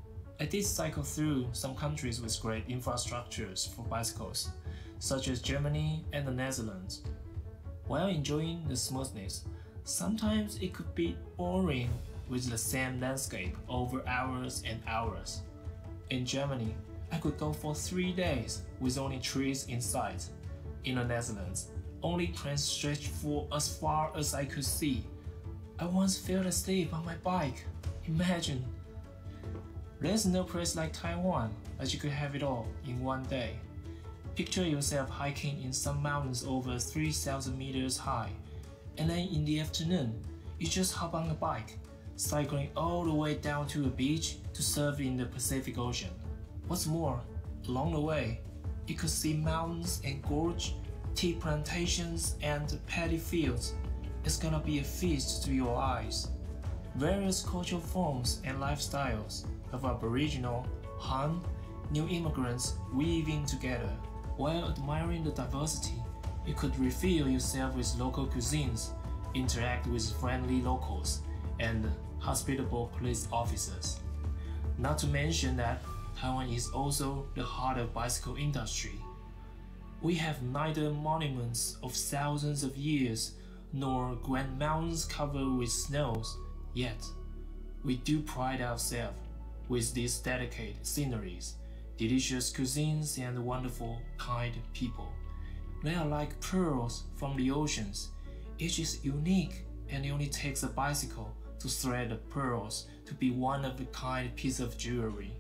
I did cycle through some countries with great infrastructures for bicycles, such as Germany and the Netherlands. While enjoying the smoothness, sometimes it could be boring with the same landscape over hours and hours. In Germany, I could go for three days with only trees in sight. In the Netherlands, only trains stretched for as far as I could see. I once fell asleep on my bike Imagine, there's no place like Taiwan that you could have it all in one day. Picture yourself hiking in some mountains over three thousand meters high, and then in the afternoon, you just hop on a bike, cycling all the way down to a beach to surf in the Pacific Ocean. What's more, along the way, you could see mountains and gorge, tea plantations, and paddy fields. It's gonna be a feast to your eyes. Various cultural forms and lifestyles of Aboriginal, Han, new immigrants weaving together. While admiring the diversity, you could refill yourself with local cuisines, interact with friendly locals, and hospitable police officers. Not to mention that Taiwan is also the heart of bicycle industry. We have neither monuments of thousands of years nor grand mountains covered with snows, yet we do pride ourselves with these delicate sceneries, delicious cuisines, and wonderful, kind people. They are like pearls from the oceans. Each is unique, and it only takes a bicycle to thread the pearls to be one-of-a-kind piece of jewelry.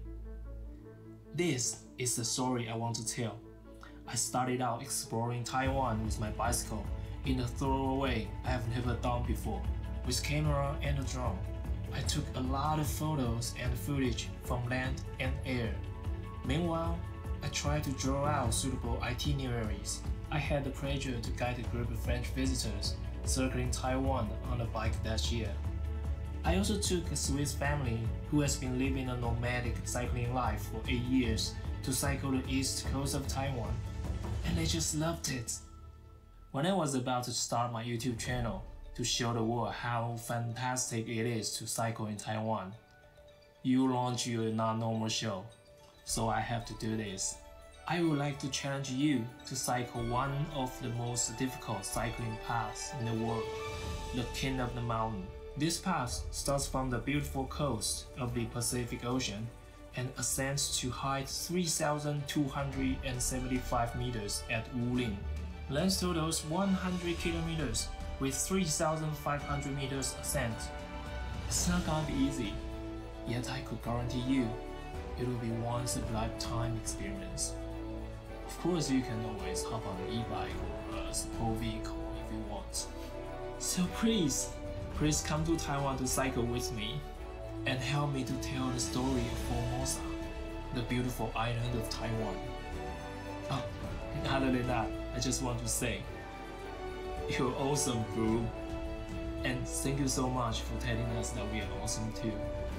This is the story I want to tell. I started out exploring Taiwan with my bicycle in a thorough way I have never done before, with camera and a drone. I took a lot of photos and footage from land and air. Meanwhile, I tried to draw out suitable itineraries. I had the pleasure to guide a group of French visitors circling Taiwan on a bike that year. I also took a Swiss family who has been living a nomadic cycling life for eight years to cycle the east coast of Taiwan, and they just loved it. When I was about to start my YouTube channel to show the world how fantastic it is to cycle in Taiwan, you launched your not-normal show, so I have to do this. I would like to challenge you to cycle one of the most difficult cycling paths in the world, the King of the Mountain. This path starts from the beautiful coast of the Pacific Ocean and ascends to height three thousand two hundred seventy-five meters at Wulin. Length totals one hundred kilometers with three thousand five hundred meters ascent. It's not gonna be easy, yet I could guarantee you it will be once a lifetime experience. Of course, you can always hop on an e-bike or a support vehicle if you want. So please, please come to Taiwan to cycle with me and help me to tell the story of Formosa, the beautiful island of Taiwan. Oh, and other than that, I just want to say, you're awesome, bro. And thank you so much for telling us that we are awesome too.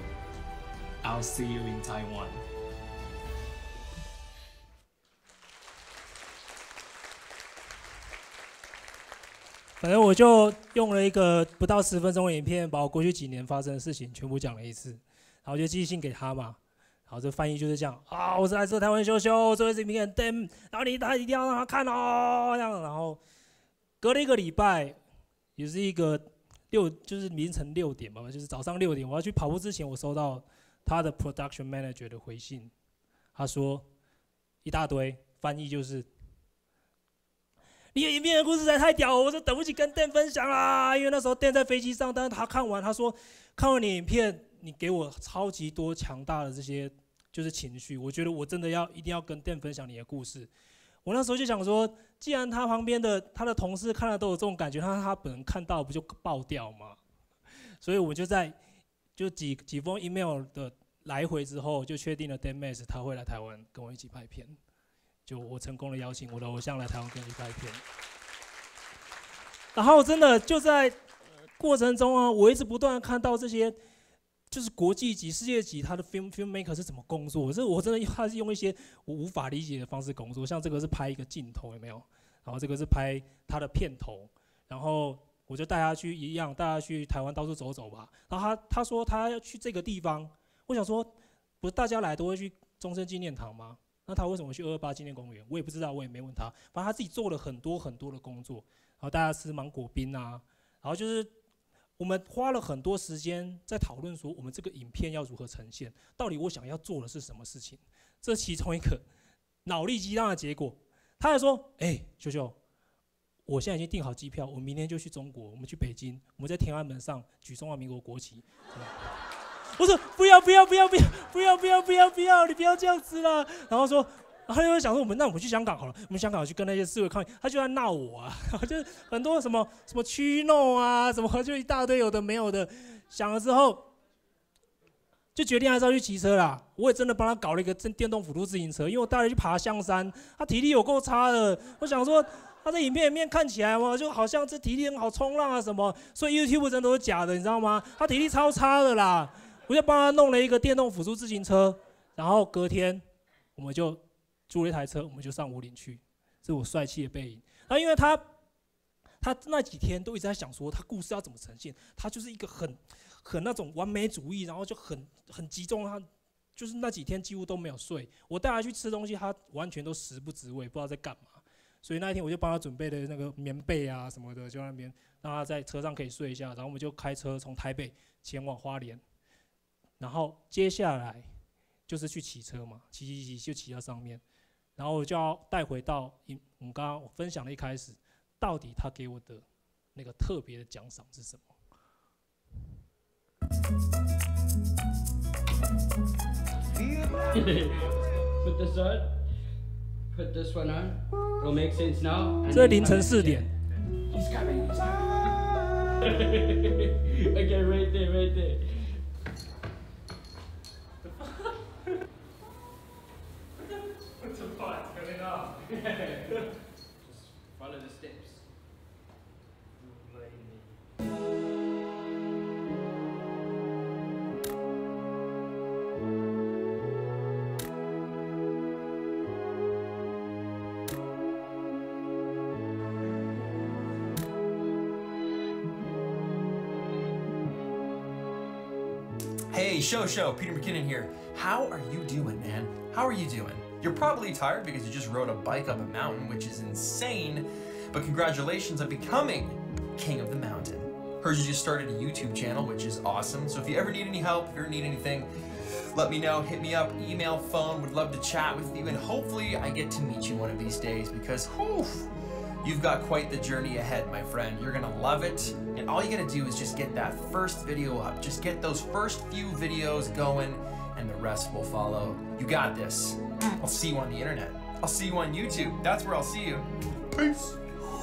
I'll see you in Taiwan. 反正我就用了一个不到十分钟的影片，把我过去几年发生的事情全部讲了一次，然后就寄信给他嘛。然后这翻译就是这样啊，我是来自台湾羞羞，这位是影片 Dem， 然后你他一定要让他看哦，这样。然后隔了一个礼拜，也是一个六，就是凌晨六点吧，就是早上六点，我要去跑步之前，我收到他的 production manager 的回信，他说一大堆，翻译就是。 你的影片的故事实在太屌了，我说等不及跟 Dan 分享啦。因为那时候 Dan 在飞机上，但是他看完，他说看完你影片，你给我超级多强大的这些就是情绪，我觉得我真的要一定要跟 Dan 分享你的故事。我那时候就想说，既然他旁边的他的同事看了都有这种感觉，那他本人看到不就爆掉吗？所以我就在就几几封 email 的来回之后，就确定了 Dan Max 他会来台湾跟我一起拍片。 就我成功的邀请我的偶像来台湾跟你拍片，然后真的就在过程中啊，我一直不断的看到这些，就是国际级、世界级他的 film filmmaker 是怎么工作，这我真的他是用一些我无法理解的方式工作，像这个是拍一个镜头有没有？然后这个是拍他的片头，然后我就带他去一样，带他去台湾到处走走吧。然后他他说他要去这个地方，我想说，不是大家来都会去中正纪念堂吗？ 那他为什么去二二八纪念公园？我也不知道，我也没问他。反正他自己做了很多很多的工作，然后大家吃芒果冰啊，然后就是我们花了很多时间在讨论说，我们这个影片要如何呈现，到底我想要做的是什么事情？这其中一个脑力激荡的结果。他还说：“哎、欸，秀秀，我现在已经订好机票，我明天就去中国，我们去北京，我们在天安门上举中华民国国旗。” 我说不要不要不要不要不要不要不要不要，你不要这样子啦。然后说，然后他就想说我们那我们去香港好了，我们香港去跟那些示威抗议，他就在闹我啊，就是很多什么什么驱弄啊，什么就一大堆有的没有的。想了之后，就决定还是要去骑车啦。我也真的帮他搞了一个电动辅助自行车，因为我带他去爬象山，他体力有够差的。我想说。他在影片里面看起来嘛，就好像这体力很好，冲浪啊什么，所以 YouTube 真的都是假的，你知道吗？他体力超差的啦，我就帮他弄了一个电动辅助自行车，然后隔天我们就租了一台车，我们就上武岭去，这是我帅气的背影。然后因为他他那几天都一直在想说他故事要怎么呈现，他就是一个很很那种完美主义，然后就很很集中，他就是那几天几乎都没有睡。我带他去吃东西，他完全都食不知味，不知道在干嘛。所以那一天我就帮他准备的那个棉被啊什么的，就在那边让他在车上可以睡一下，然后我们就开车从台北前往花莲，然后接下来就是去骑车嘛，骑骑骑就騎到上面，然后我就要带回到我们刚刚我分享的一开始，到底他给我的那个特别的奖赏是什么 ？Put this on. Put this one on. It'll make sense now. 这凌晨四点。 He's coming. He's coming. Okay, right there, right there. What the fuck's going on? Just follow the steps. Hey, Show Show, Peter McKinnon here. How are you doing, man? How are you doing? You're probably tired because you just rode a bike up a mountain, which is insane, but congratulations on becoming King of the Mountain. Heard you just started a YouTube channel, which is awesome. So if you ever need any help, if you ever need anything, let me know, hit me up, email, phone, would love to chat with you, and hopefully I get to meet you one of these days because, whew, you've got quite the journey ahead, my friend. You're gonna love it. And all you gotta do is just get that first video up. Just get those first few videos going and the rest will follow. You got this. I'll see you on the internet. I'll see you on YouTube. That's where I'll see you. Peace.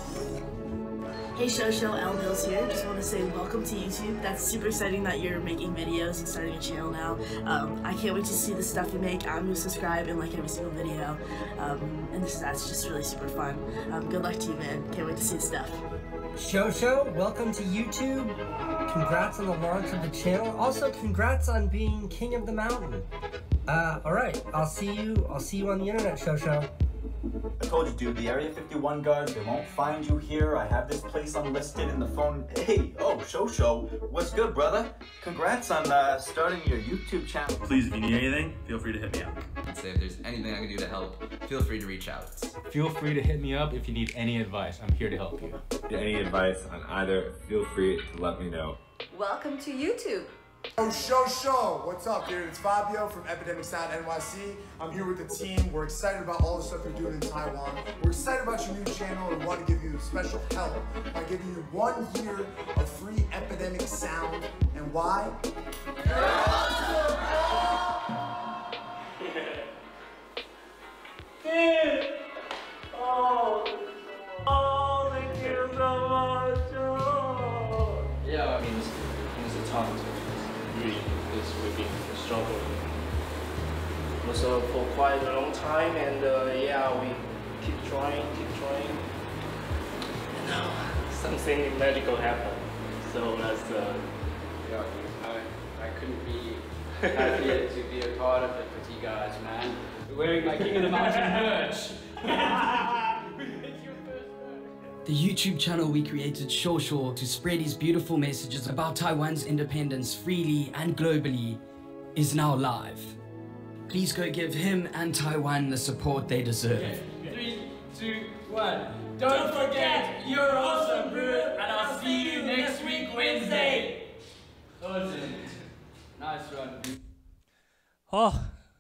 Hey Show Show, L Mills here. Just want to say welcome to YouTube. That's super exciting that you're making videos and starting a channel now. Um, I can't wait to see the stuff you make. I'm going to subscribe and like every single video. Um, and this, that's just really super fun. Um, good luck to you, man. Can't wait to see the stuff. Show Show, welcome to YouTube. Congrats on the launch of the channel. Also, congrats on being King of the Mountain. Uh, alright, I'll see you, I'll see you on the internet, Show Show. I told you, dude, the Area fifty-one guards, they won't find you here. I have this place unlisted in the phone. Hey, oh, Show Show, what's good, brother? Congrats on uh, starting your YouTube channel. Please, if you need anything, feel free to hit me up. So if there's anything I can do to help, feel free to reach out. Feel free to hit me up if you need any advice. I'm here to help you. Any advice on either, feel free to let me know. Welcome to YouTube. Oh, Show Show! What's up, dude? It's Fabio from Epidemic Sound N Y C. I'm here with the team. We're excited about all the stuff you're doing in Taiwan. We're excited about your new channel and want to give you special help by giving you one year of free Epidemic Sound. And why? Dude! Oh! Oh, thank you so much! Oh. Yeah, I mean, it's, it's a ton. Really, because we've been struggling also for quite a long time, and uh, yeah, we keep trying, keep trying. And now something magical happened. So that's uh, yeah, I, I couldn't be happier to be a part of it with you guys, man. Wearing my King of the Mountain merch. The YouTube channel we created, Show Show, to spread his beautiful messages about Taiwan's independence freely and globally, is now live. Please go give him and Taiwan the support they deserve. Okay. Three, two, one. Don't forget, you're awesome, bro, and I'll see you next week, Wednesday. Awesome. Nice run, dude. 好，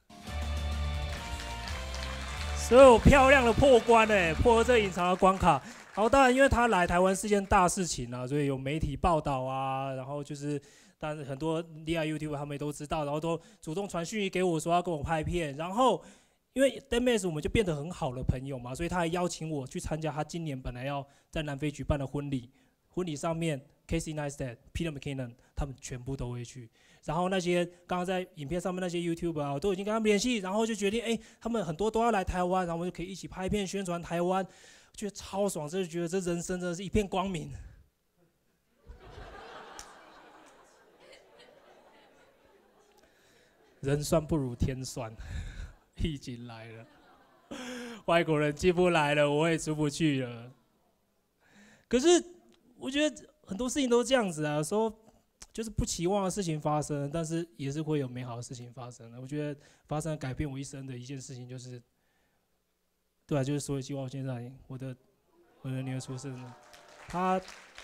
所有漂亮的破关哎，破了这隐藏的关卡。然后当然，因为他来台湾是件大事情啊，所以有媒体报道啊，然后就是但是很多厉害 YouTuber 他们也都知道，然后都主动传讯息给我说要跟我拍片，然后因为 Dennis 我们就变得很好的朋友嘛，所以他还邀请我去参加他今年本来要在南非举办的婚礼，婚礼上面 Casey Neistat、Peter McKinnon 他们全部都会去，然后那些刚刚在影片上面那些 YouTuber 啊，我都已经跟他们联系，然后就决定，哎，他们很多都要来台湾，然后我们就可以一起拍片宣传台湾，觉得超爽，真的觉得这人生真的是一片光明。人算不如天算，疫情来了，外国人进不来了，我也出不去了。可是我觉得很多事情都是这样子啊，说就是不期望的事情发生，但是也是会有美好的事情发生的。我觉得发生改变我一生的一件事情就是，对啊，就是所有希望现在我的我的女儿出生了，她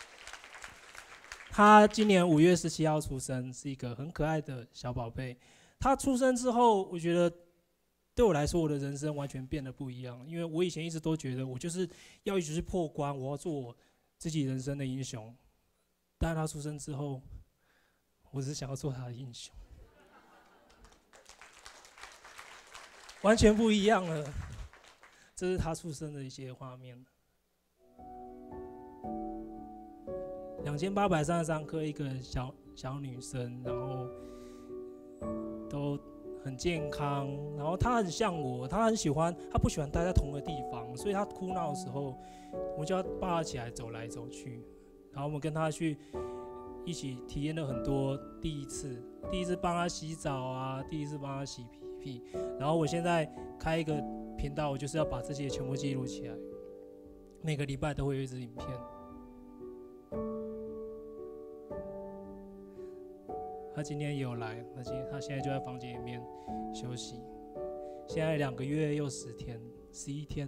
她今年五月十七号出生，是一个很可爱的小宝贝。他出生之后，我觉得对我来说，我的人生完全变得不一样。因为我以前一直都觉得我就是要一直去破关，我要做我自己人生的英雄。但是他出生之后，我只是想要做他的英雄，完全不一样了。这是他出生的一些画面。两千八百三十三颗，一个小小女生，然后。都很健康，然后他很像我，他很喜欢，他不喜欢待在同一个地方，所以他哭闹的时候，我们就要抱他起来走来走去，然后我们跟他去一起体验了很多第一次，第一次帮他洗澡啊，第一次帮他洗屁屁，然后我现在开一个频道，我就是要把这些全部记录起来，每个礼拜都会有一支影片。他今天也有来，他今他现在就在房间里面休息。现在两个月又十天，十一天。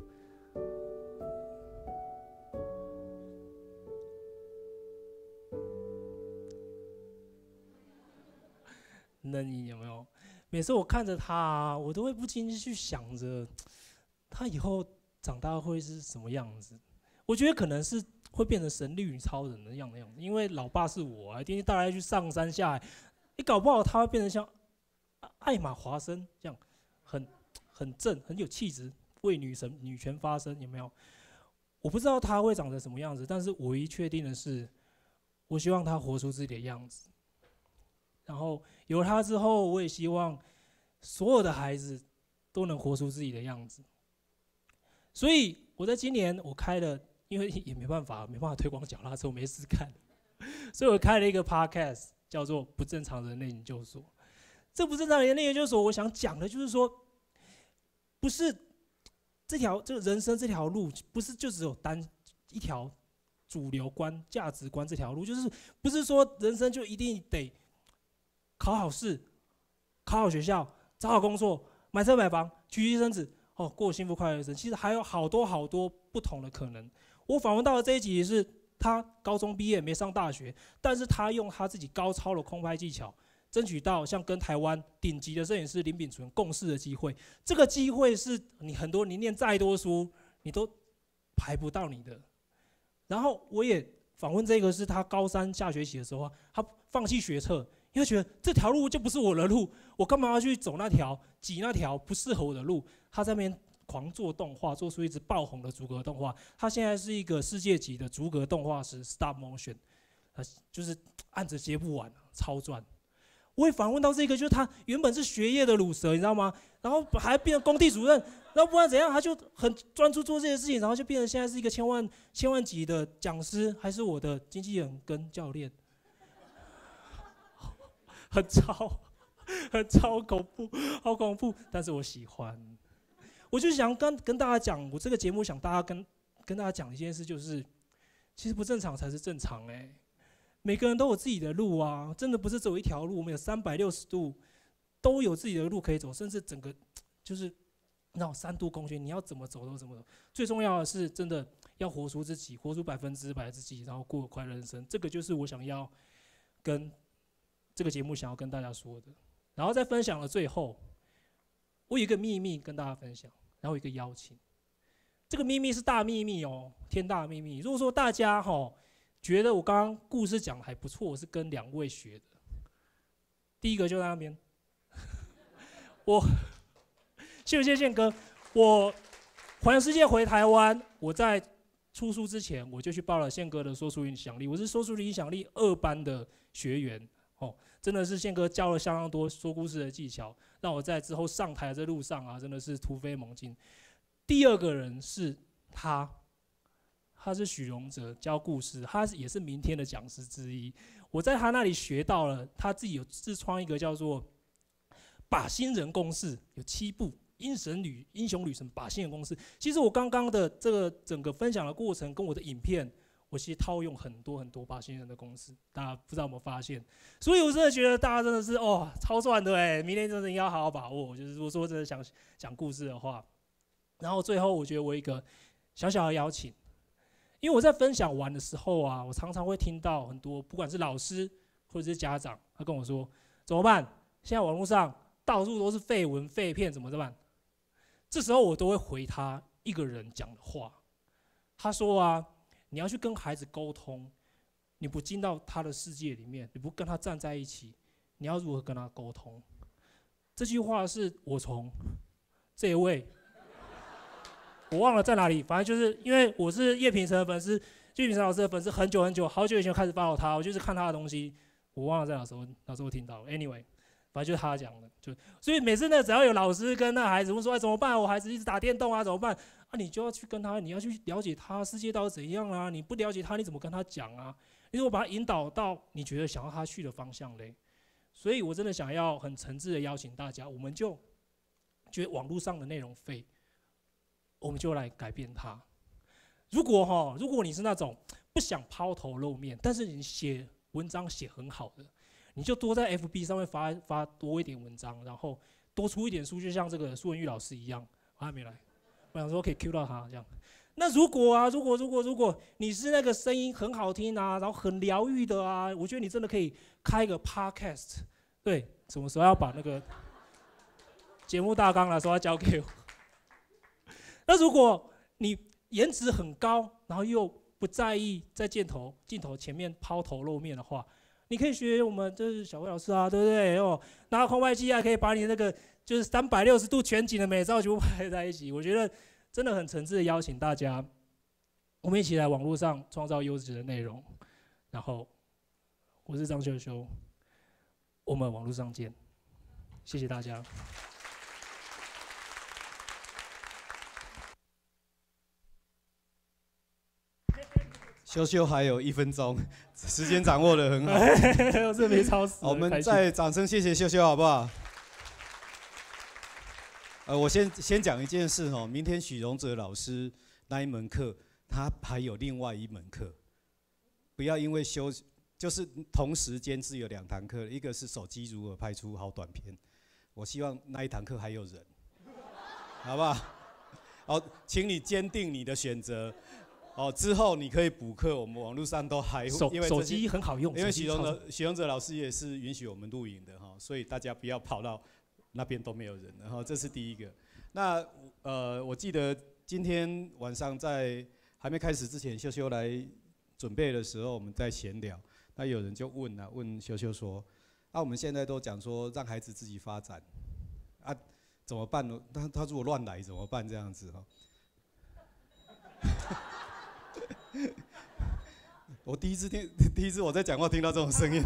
那你有没有？每次我看着他，我都会不禁去想着，他以后长大会是什么样子？我觉得可能是。会变成神力女超人的样的样子，因为老爸是我啊，天天带他去上山下海，你搞不好他会变成像艾玛华森这样，很很正，很有气质，为女神女权发声，有没有？我不知道他会长成什么样子，但是唯一确定的是，我希望他活出自己的样子。然后有了他之后，我也希望所有的孩子都能活出自己的样子。所以我在今年我开了。因为也没办法，没办法推广脚踏车，我没事干，所以我开了一个 podcast， 叫做《不正常人类研究所》。这不正常人类研究所，我想讲的就是说，不是这条这个人生这条路，不是就只有单一条主流观、价值观这条路，就是不是说人生就一定得考好试、考好学校、找好工作、买车买房、娶妻生子，哦，过幸福快乐人生。其实还有好多好多不同的可能。我访问到的这一集是他高中毕业没上大学，但是他用他自己高超的空拍技巧，争取到像跟台湾顶级的摄影师林秉存共事的机会。这个机会是你很多你念再多书，你都排不到你的。然后我也访问这个是他高三下学期的时候，他放弃学测，因为觉得这条路就不是我的路，我干嘛要去走那条挤那条不适合我的路？他在那边。狂做动画，做出一支爆红的逐格动画。他现在是一个世界级的逐格动画师 ，stop motion， 就是按着接不完，超赚。我也访问到这个，就是他原本是学业的鲁蛇，你知道吗？然后还变成工地主任，然后不管怎样，他就很专注做这些事情，然后就变成现在是一个千万千万级的讲师，还是我的经纪人跟教练，很超，很超恐怖，好恐怖，但是我喜欢。我就想跟跟大家讲，我这个节目想大家跟跟大家讲一件事，就是其实不正常才是正常哎、欸。每个人都有自己的路啊，真的不是只有一条路，我们有三百六十度，都有自己的路可以走，甚至整个就是那种三度空间，你要怎么走都怎么走。最重要的是，真的要活出自己，活出百分之百的自己，然后过快乐人生。这个就是我想要跟这个节目想要跟大家说的。然后在分享的最后，我有一个秘密跟大家分享。然后一个邀请，这个秘密是大秘密哦，天大秘密。如果说大家哈觉得我刚刚故事讲的还不错，我是跟两位学的。第一个就在那边，我谢谢宪哥，我环游世界回台湾，我在出书之前我就去报了宪哥的说书影响力，我是说书影响力二班的学员哦，真的是宪哥教了相当多说故事的技巧，让我在之后上台的这路上啊，真的是突飞猛进。第二个人是他。他是许荣哲教故事，他也是明天的讲师之一。我在他那里学到了，他自己有自创一个叫做“靶心人公式”，有七步英神旅英雄旅程靶心人公式。其实我刚刚的这个整个分享的过程跟我的影片，我其实套用很多很多靶心人的公式，大家不知道有没有发现？所以我真的觉得大家真的是哦超赚的哎，明天真的应该要好好把握。就是如果说真的想讲故事的话，然后最后我觉得我一个小小的邀请。因为我在分享完的时候啊，我常常会听到很多，不管是老师或者是家长，他跟我说怎么办？现在网络上到处都是废文废片，怎么办？这时候我都会回他一个人讲的话。他说啊，你要去跟孩子沟通，你不进到他的世界里面，你不跟他站在一起，你要如何跟他沟通？这句话是我从这一位。我忘了在哪里，反正就是因为我是叶品成的粉丝，叶品成老师的粉丝，很久很久，好久以前开始 follow 他，我就是看他的东西，我忘了在哪时候哪时候听到。Anyway， 反正就是他讲的，就所以每次呢，只要有老师跟那孩子问说，哎怎么办？我孩子一直打电动啊，怎么办？啊，你就要去跟他，你要去了解他世界到底怎样啊？你不了解他，你怎么跟他讲啊？你怎么把他引导到你觉得想要他去的方向嘞？所以我真的想要很诚挚的邀请大家，我们就觉得网络上的内容废。我们就来改变它。如果哈，如果你是那种不想抛头露面，但是你写文章写很好的，你就多在 F B 上面发发多一点文章，然后多出一点书，就像这个苏文玉老师一样，他还没来，我想说可以 Q 到他这样。那如果啊，如果如果如果你是那个声音很好听啊，然后很疗愈的啊，我觉得你真的可以开一个 podcast。对，什么时候要把那个节目大纲来说要交给我？那如果你颜值很高，然后又不在意在镜头镜头前面抛头露面的话，你可以学我们就是小魏老师啊，对不对？哦，拿空拍机啊，可以把你那个就是三百六十度全景的美照全部拍在一起。我觉得真的很诚挚的邀请大家，我们一起来网络上创造优质的内容。然后，我是张秀秀，我们网络上见，谢谢大家。 修修还有一分钟，时间掌握得很好。 我这没超时。 我们再掌声谢谢修修好不好？呃，我先先讲一件事哦，明天许荣哲老师那一门课，他还有另外一门课，不要因为修就是同时间只有两堂课，一个是手机如何拍出好短片，我希望那一堂课还有人，好不好？好，请你坚定你的选择。哦，之后你可以补课，我们网络上都还手因为手机很好用， 因为许荣哲许荣哲老师也是允许我们录影的哈，所以大家不要跑到那边都没有人，然后这是第一个。那呃，我记得今天晚上在还没开始之前，秀秀来准备的时候，我们在闲聊，那有人就问啊，问秀秀说，啊，我们现在都讲说让孩子自己发展，啊，怎么办呢？他他如果乱来怎么办？这样子哈。我第一次听，第一次我在讲话听到这种声音，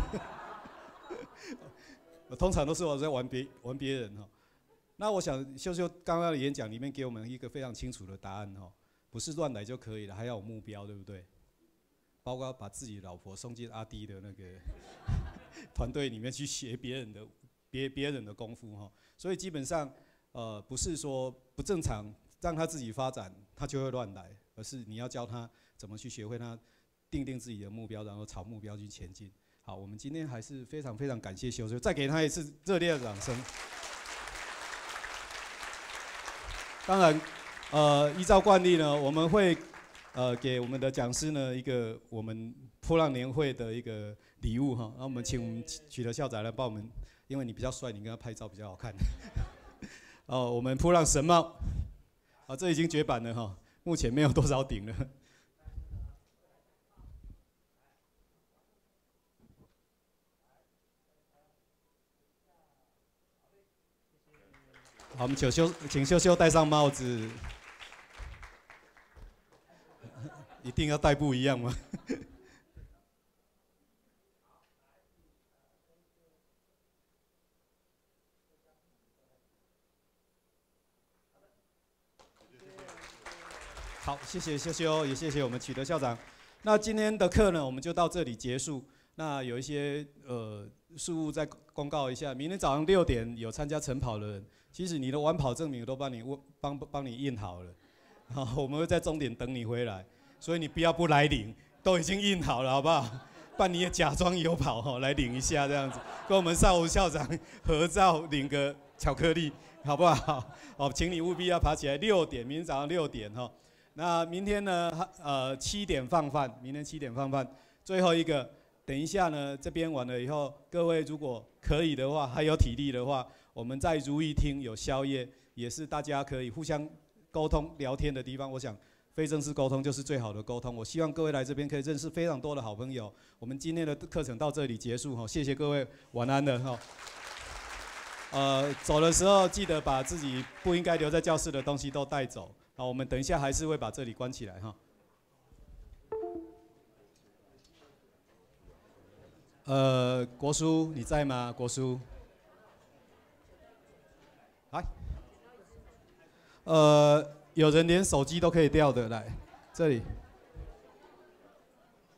我通常都是我在玩别玩别人哈。那我想秀秀刚刚的演讲里面给我们一个非常清楚的答案哈，不是乱来就可以了，还要有目标，对不对？包括把自己老婆送进阿弟的那个团队里面去学别人的别别人的功夫哈。所以基本上呃不是说不正常让他自己发展，他就会乱来，而是你要教他怎么去学会他定定自己的目标，然后朝目标去前进。好，我们今天还是非常非常感谢修修，再给他一次热烈的掌声。当然，呃，依照惯例呢，我们会呃给我们的讲师呢一个我们波浪年会的一个礼物哈。那我们请我们取得校长来帮我们，因为你比较帅，你跟他拍照比较好看。哦，我们波浪神帽，啊，这已经绝版了哈，目前没有多少顶了。 好，我们请秀，请秀秀戴上帽子。一定要戴不一样吗？好，谢谢秀秀，也谢谢我们启德校长。那今天的课呢，我们就到这里结束。那有一些呃事务再公告一下，明天早上六点有参加晨跑的人，其实你的晚跑证明都帮你帮帮你印好了，好，我们会在终点等你回来。所以你不要不来领，都已经印好了，好不好？不然你也假装有跑哈，来领一下这样子，跟我们邵武校长合照，领个巧克力，好不好？好，请你务必要爬起来，六点，明天早上六点哈。那明天呢？呃，七点放饭，明天七点放饭。最后一个，等一下呢，这边完了以后，各位如果可以的话，还有体力的话，我们在如意厅有宵夜，也是大家可以互相沟通聊天的地方。我想。非正式沟通就是最好的沟通。我希望各位来这边可以认识非常多的好朋友。我们今天的课程到这里结束哈，谢谢各位，晚安了哈。呃，走的时候记得把自己不应该留在教室的东西都带走。好，我们等一下还是会把这里关起来哈。呃，国书你在吗？国书，来，呃。有人连手机都可以掉的，来这里。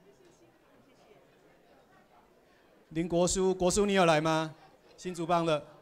林国书，国书你有来吗？新竹帮的。